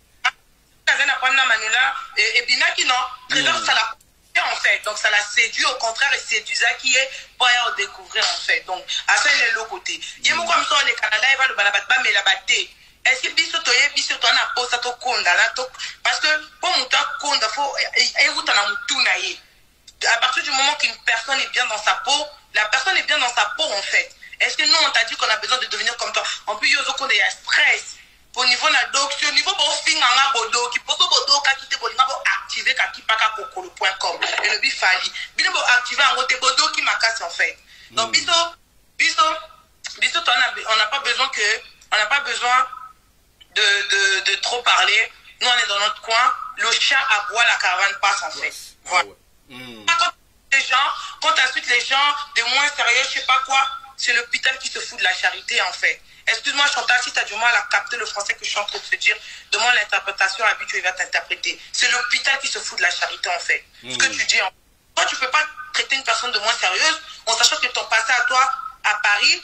na prendre Manuela et bimaki non trésor ça la en fait donc ça la séduit au contraire et séduit ça qui est pour y découvrir en fait donc à ça il est l'autre côté yemo comme ça les canala va le balabat ba mais la batte est-ce que biso toye biso to na posa to konda na to parce que pour muta konda faut écouter na mutuna ye à partir du moment qu'une personne est bien dans sa peau la personne est bien dans sa peau en fait est-ce que nous on t'a dit qu'on a besoin de devenir comme toi en plus yozo konda ya stress au niveau na donc au niveau bo finga nga bodo ki poto bodo ka kite bolinga bo activer ka kipaka kokolo point com et le bifali bino bo activer en côté bodo qui makasi en fait donc biso biso biso on n'a pas besoin que on n'a pas besoin De, de, de trop parler. Nous on est dans notre coin, le chat aboie, la caravane passe en fait. Voilà. Mmh. Quand les gens, quand ensuite les gens de moins sérieux, je sais pas quoi, c'est l'hôpital qui se fout de la charité en fait. Excuse-moi Chantal, si tu as du mal à capter le français que je suis en train de te dire, demande l'interprétation habituelle, il va t'interpréter. C'est l'hôpital qui se fout de la charité en fait. Mmh. Ce que tu dis, en... toi tu peux pas traiter une personne de moins sérieuse en sachant que ton passé à toi à Paris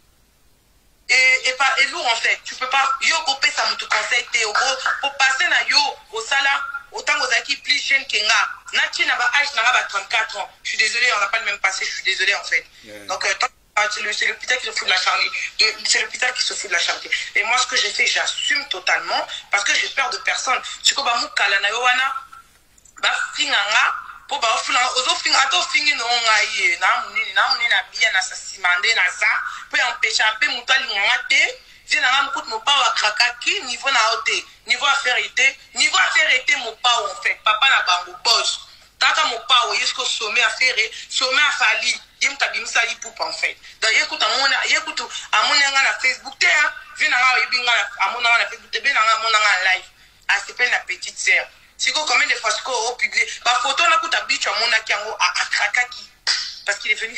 et et pas et lourd en fait. Tu peux pas yo copé ça me te conseille te pour passer na yo au sala autant aux acquis plus jeune que nga na tina ba âge na ba trente-quatre ans. Je suis désolé, on n'a pas le même passé, je suis désolé en fait. Yeah. Donc euh, c'est l'hôpital qui se fout de la charité. C'est l'hôpital qui se fout de la charité. Et moi ce que j'ai fait, j'assume totalement parce que j'ai peur de personne. Tu ko ba mukala na yo wana ba finganga po ba ofula ozo finga ato fingi no ngai na munini na munini na bia na sasimande na sa po empêcher un peu mutali ngate vient na mukut mo pa wa krakaki niveau na ote niveau affaire été niveau affaire été mo pa en fait papa na bango boss tata mo pa o yesko sommet affaire sommet afali yim tabimisa ipupa en fait donc écoute amona écoute amona nga na Facebook te vient na yebinga amona na Facebook te be na amona nga live a s'appelle la petite sœur. Si vous combien de fois ce qu'on publie, ma photo n'a pas d'habitude à mon akiango à Krakaki parce qu'il est venu.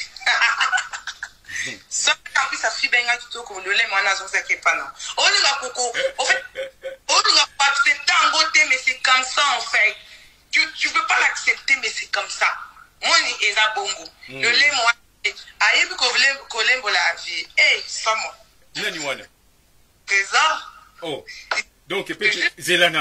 Ça en plus ça fait bien que tout comme le lait moi n'a pas qui pas non. On est là coco. En fait, on n'a pas accepté en côté mais c'est comme ça en fait. Tu tu peux pas l'accepter mais c'est comme ça. Moi ni eza bongo. Le lait moi aïe bi ko vle ko lembo la vie. Eh ça moi. Nani wana? Trésor. Oh. Donc peut-être Zelanano.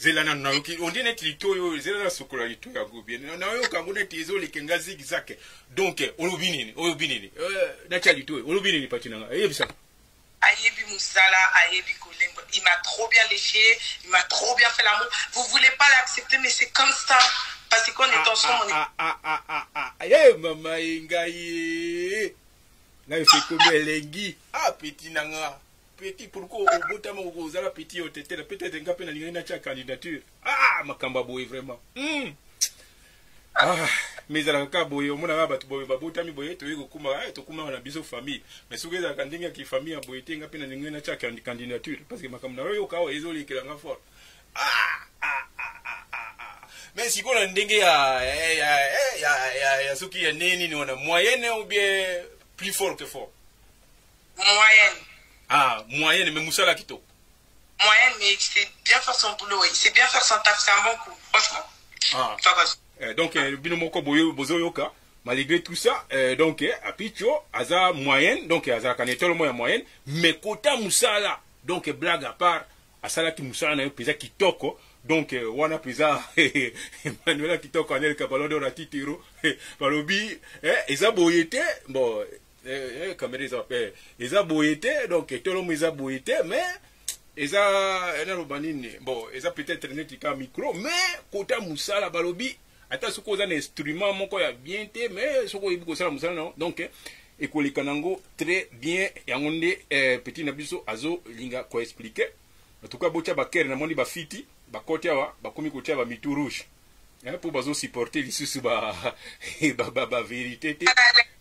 zelana na yoki on dit net litoyo zelana sokola litoyo ya gobi na yo kango net ezo lekenga zigzag donc olobi nini olobi nini euh na cha litoyo olobi nini patinanga eyebisa Ayebi Moussala, Ayebi Kolengo, il m'a trop bien léché, il m'a trop bien fait l'amour. Vous voulez pas l'accepter, mais c'est comme ça. Parce qu'on est ensemble, on est... Ah, ah, ah, ah, ah, ah, eh, maman, ingaye. Là, il fait comme Lengi. Ah, petit nanga. Petit, pourquoi au bout de mon rosala, petit, au tété, peut-être un peu dans la candidature. Ah, ma kamba boy, vraiment. Hum. Ah, mais à la caboye, au moins, tu boy, babota, mi boy, tu es au kuma, tu kuma, on a biso famille. Mais si vous avez un dingue qui famille, a boy, tu es un peu dans la candidature. Parce que ma kamba, au cas où, ils ont les clés fort. Ah, ah, ah, ah, ah. Mais si vous avez un dingue, ya, ya, ya, ya, ya, ceux qui est né, ni on a moyenne ou bien plus fort que fort. Moyenne. Ah, moyenne, mais Moussala Kito. Moyenne, mais c'est bien faire son boulot, oui. C'est bien faire son taf, c'est un bon coup, franchement. Ah. Euh, donc, euh, binomoko boyo bozoyoka, malgré tout ça, euh, donc, euh, apicho, aza moyenne, donc, aza kanetolo moya moyenne, mais kota Moussala, donc, blague à part, asala ki Moussala na yo pesa kitoko, donc, euh, wana pesa, Emmanuela kitoko anel kabalodo na titiro, balobi, eh, eza boyete, bon, eh, kamere eza, eh, eza boyete, donc, tolo mo eza boyete, mais, eza, bon, eza peut-être netika micro, mais, kota Moussala balobi, ata soko oza na instrument moko ya bien te mais soko oyebi kosala mosala na donc ekoleka nango très bien yango nde eh, petit na biso azolinga koexplike en tout cas botya bakere namoni bafiti bakoti awa bakomi kotia bamitu rouge eh, mpo bazosupporte lisusu bavérité te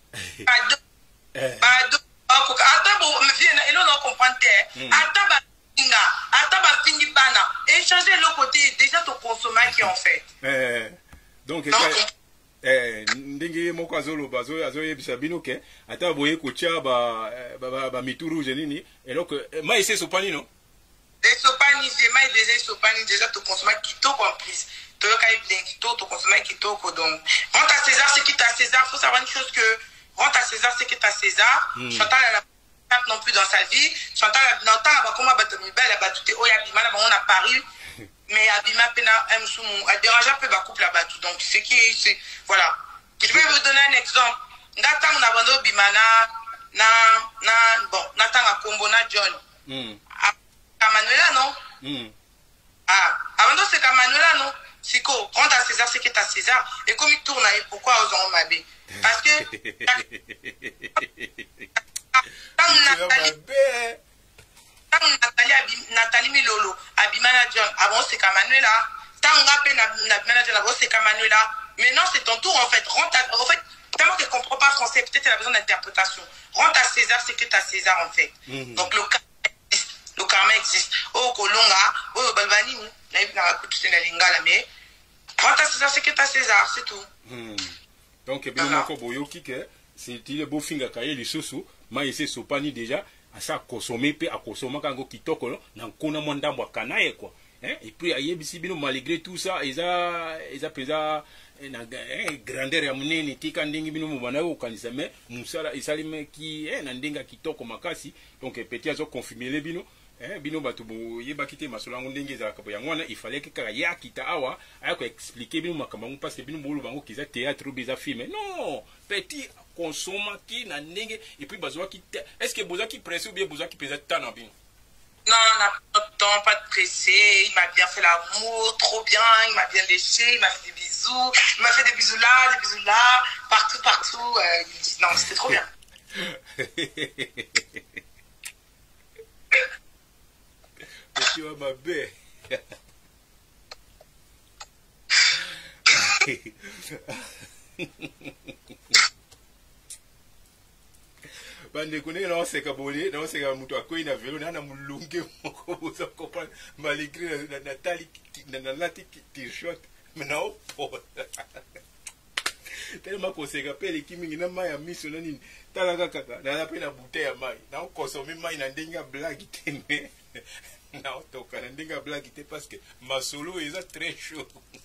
ata elona comprendre te ata bafinga ata bafingi bana échanger le côté déjà to consommer qui en fait eh. Donc, eh, ndenge moko azoloba azoyebisa bino ke ata boye kotia ba ba ba mitu rouge nini et donc mai c'est sopani non des sopani j'ai mai déjà sopani déjà to consommer kitoko en plus to yoka bien kitoko to consommer kitoko donc rente à César c'est qui t'a César faut savoir une chose que rente à César c'est qui t'a César Chantal elle a non plus dans sa vie Chantal dans ta ba comment battre mi belle ba tout oya bimana on a Paris mais Abima Pena M. Soumou a dérangé un peu ma couple là-bas. Donc, c'est qui, c'est, voilà. Je vais vous donner un exemple. Nathan Nabando Bimana, na, na, bon, Nathan a Kombo, na John. Mm. À Manuela, non? Mm. Ah, avant c'est qu'à Manuela, non? C'est quoi? Quand à César, c'est que t'as César. Et comme il tourne, pourquoi aux ont mabé? Parce que. Nathalie, Nathalie Milolo, Abimana John, avant c'est comme Manuela. Tanga pe na John, avant c'est comme Manuela. Maintenant c'est ton tour en fait. Rentre à, en fait, tellement qu'elle ne comprend pas français, peut-être elle a besoin d'interprétation. Rentre à César, c'est que tu as César en fait. Mm-hmm. Donc le karma existe. Le karma existe. Oh Kolonga, oh Balbani, na ibi na kutu na lingala mais rentre à César, c'est que tu as César, c'est tout. Mm. Donc bien moko boyoki ke c'est il beau finga kaye lisusu, ma ese sopani déjà. À ça consommer pe à consommer quand kitoko no na kona mondambo kanaye quoi hein et puis ayebisi bino malgré tout ça ils a ils a pesa na grandeur ya munene tika ndingi bino mubana ko kanisa mais musala isalime ki eh na ndinga kitoko makasi donc petit azo confirmer bino eh bino batu bo yeba kite masolango ndingi za kapo yangwana il fallait que kaka ya kita awa aya ko expliquer bino makambo parce que bino bolo bango kiza théâtre biza film non petit consomme qui na ndenge et puis besoin qui est-ce que besoin qui presse ou bien besoin qui pèse tant en bien non on n'a pas de temps pas de pressé il m'a bien fait l'amour trop bien il m'a bien léché il m'a fait des bisous il m'a fait des bisous là des bisous là partout partout euh, il me dit non c'était trop bien tu vois ma belle bande kone na oseka bolé na oseka mutu akoyi na vélo na na mulunge moko boza comprendre malgré na Nathalie na na lati t-shirt mais na opo tellement koseka pe le kimingi na mai ya miso na nini tala kaka na la pe na bouteille ya mai na okosome mai na ndenga blague te na otoka na ndenga blague te parce que masolo eza très chaud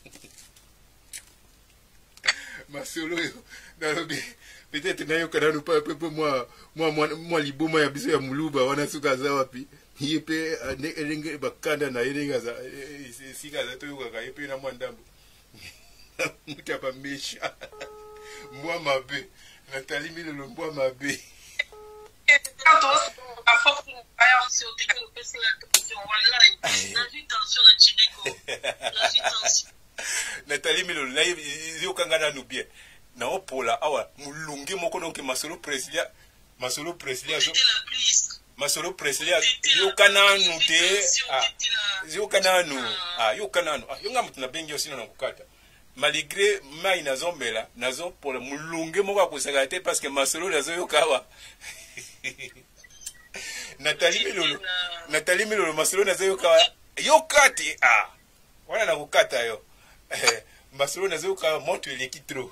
masolo na lobi peut-être na yo kana nous pas peu moi moi moi moi liboma ya biso ya muluba wana suka za wapi yepe ndenge bakanda na yerenga za sika za to yoka yepe na mwandambo mutapa mesha moi mabe Nathalie Milolo moi mabe Nathalie Milolo na yoka na nubie na opola awa mulungi moko donc masolo president masolo president masolo president yoka na nute ah yoka na nu ah yoka na nu ah yonga mutuna bengi osino na kukata malgré mai nazombela nazo pour mulungi moko akusaka te parce que masolo nazo yokawa Nathalie Milolo Nathalie Milolo masolo nazo yokawa yokati ah wana na kukata yo eh masolo nazo yokawa montre l'équitro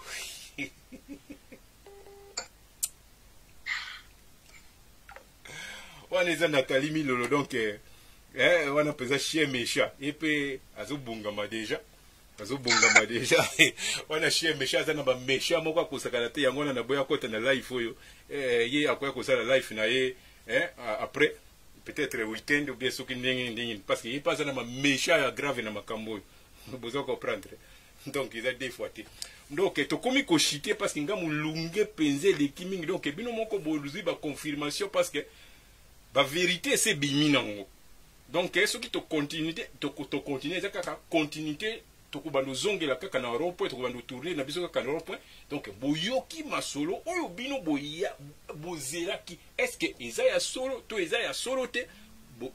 on est Nathalie Milolo donc eh on a pesé chien méchant et puis azo bungama déjà azo bungama déjà on a chien méchant ça na ba méchant moko ko sakana te yango na boya kota na live oyo eh ye akoya ko sala live na ye eh après peut-être le week-end ou bien ce qui ndenge ndenge parce que il passe na ba méchant grave na makambo vous besoin comprendre donc il a des fois donc to komi ko chiter parce que ngamu lunge penze de kiming donc bino moko boluzi ba confirmation parce que la vérité c'est biminango donc ce qui te continuité te te continuer ça kaka continuité to ko bando zongela kaka na rond-point to ko bando tourner na biso kaka na rond-point donc boyoki masolo oyo bino boya bozela ki est-ce que ezaya solo to ezaya solo te bo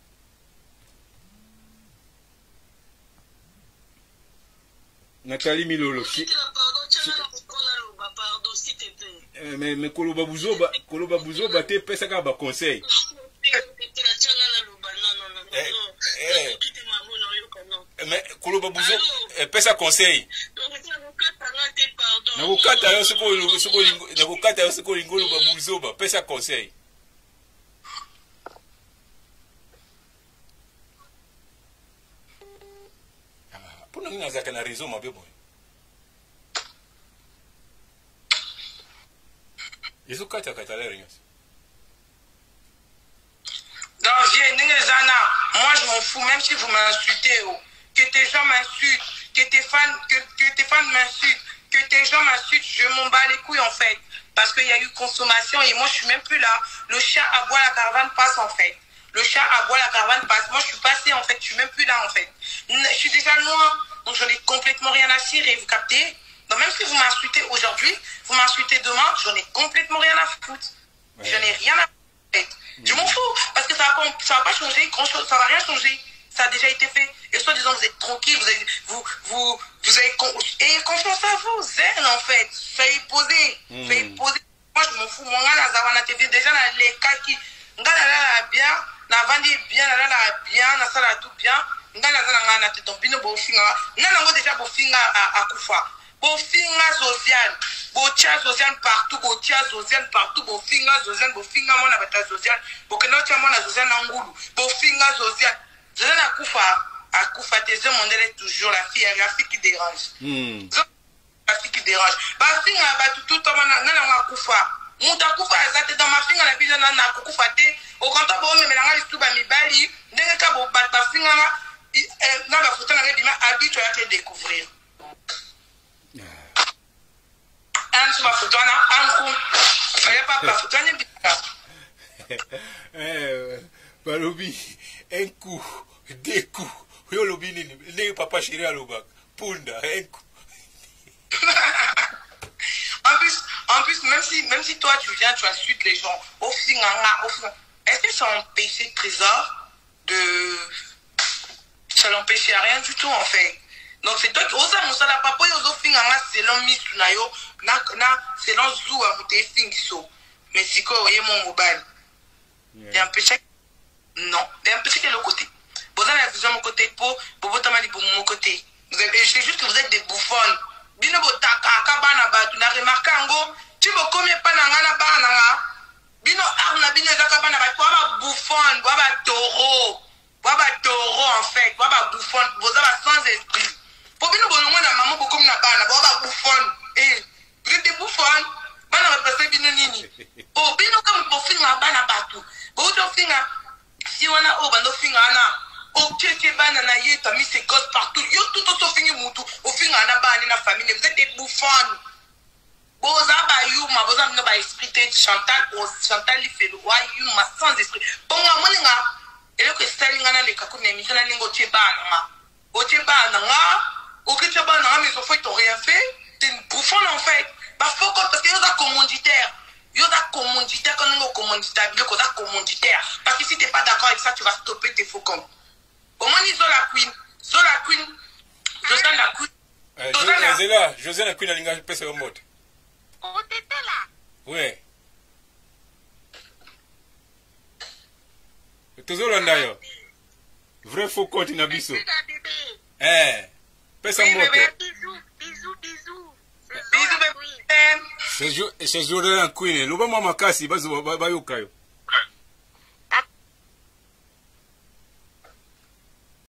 Nathalie Milolo si mais mais koloba buzoba koloba buzoba te pesa ka ba conseil mais koloba buzo pesa conseil na kukata yo siko siko na kukata yo siko lingolo ba buzoba pesa conseil pour nous nazaka na raison mabebo ils ont quatre quatre l'air non viens Ningezana moi je m'en fous même si vous m'insultez oh. Que tes gens m'insultent que tes fans que, que tes fans m'insultent que tes gens m'insultent je m'en bats les couilles en fait parce qu'il y a eu consommation et moi je suis même plus là le chat aboie la caravane passe en fait le chat aboie la caravane passe moi je suis passé en fait je suis même plus là en fait je suis déjà loin donc j'en ai complètement rien à cirer vous captez. Donc même si vous m'insultez aujourd'hui, vous m'insultez demain, j'en ai complètement rien à foutre. Ouais. J'en ai rien à foutre. Mmh. Je m'en fous, parce que ça va pas, ça va pas changer grand chose, ça va rien changer. Ça a déjà été fait. Et soit disant vous êtes tranquille, vous avez, vous, vous, vous avez, et confiance à vous, zen en fait. Soyez posé, mmh. Soyez posé. Moi je m'en fous, mon gars, la Zawana T V, déjà dans les cas qui, nga la la bien, la vandi bien, la la bien, la sala tout bien, nga la la na te tombino bofinga, nga nango déjà bofinga à à Kufa. Bofinga Zosiane, botia Zosiane partout, botia Zosiane partout, bofinga Zosiane, bofinga mona bata Zosiane, bokenotia mona Zosiane angulu, bofinga Zosiane. Zosiane akufa, akufa tes hommes on est toujours la fille, la fille qui dérange. Mm. La fille qui dérange. Bafinga batu tout le monde na akufa. Muta kufa azate dans ma finga la biza na akufa te. Au kanto bo me melanga lisuba mibali, ndenge ka bo bata finga na ba foto na bima habitué à te découvrir. Un sur ma photo, un coup. Il n'y a pas de photo, il y a Balobi, un coup, deux coups. Yo lobi nini, ne papa chéri à l'obac. Punda, un coup. En plus, en plus, même si, même si toi tu viens, tu insultes les gens, au final, est-ce que ça empêche Trésor de. Ça l'empêchait à rien du tout en fait. Donc c'est toi qui ose à la papa et aux finanga selon Misunayo, na na selon Zoua mouté fingiso. Mais si quoi voyez mon mobile. Il y a un péché. Non, il y a un péché de l'autre côté. Vous avez la vision de mon côté pour pour votre mari pour mon côté. C'est juste que vous êtes des bouffons. Bino botaka kabana batu na remarqué ngo tu me combien pas na ngana bana bino arna bino zakabana batu ba bouffon ba taureau ba taureau en fait ba bouffon vous avez sans esprit. Bobino bonongo na maman beaucoup na bana ba bouffon eh vous êtes des bouffons bana ba passer bino nini oh bino comme bofin na bana batu bo to finga si wana t'as mis ses gosses partout. Yo, tout autant fini moutou. Au fin, on a pas une famille. Vous êtes des bouffons. Boza ba you, ma boza mno ba esprit Chantal, Chantal li fait le roi, you ma sans esprit. Bon, moi, moi, et là que Staline a les cacous n'émission à l'ingo tcheba nanga. Au tcheba nanga, au que tcheba nanga, mais au fait, t'as rien fait. T'es une bouffonne en fait. Bah, faut qu'on, parce que y'a des commanditaires. Y'a des commanditaires, quand on est commanditaire, y'a des commanditaires. Parce que si t'es pas d'accord avec ça, tu vas stopper tes faux comptes. Au moins, ils ont la queen. Ils ont la queen. José la queen. José la, José la queen a l'ingage pèse au mode. Oh, t'étais là? Oui. Toujours là d'ailleurs. Vrai faux compte in abisso. Eh. Pèse au mode. Bisous, bisous, bisous. Bisous, bébé. C'est jour de la queen. L'ouba moi makasi, bazo bayoka yo.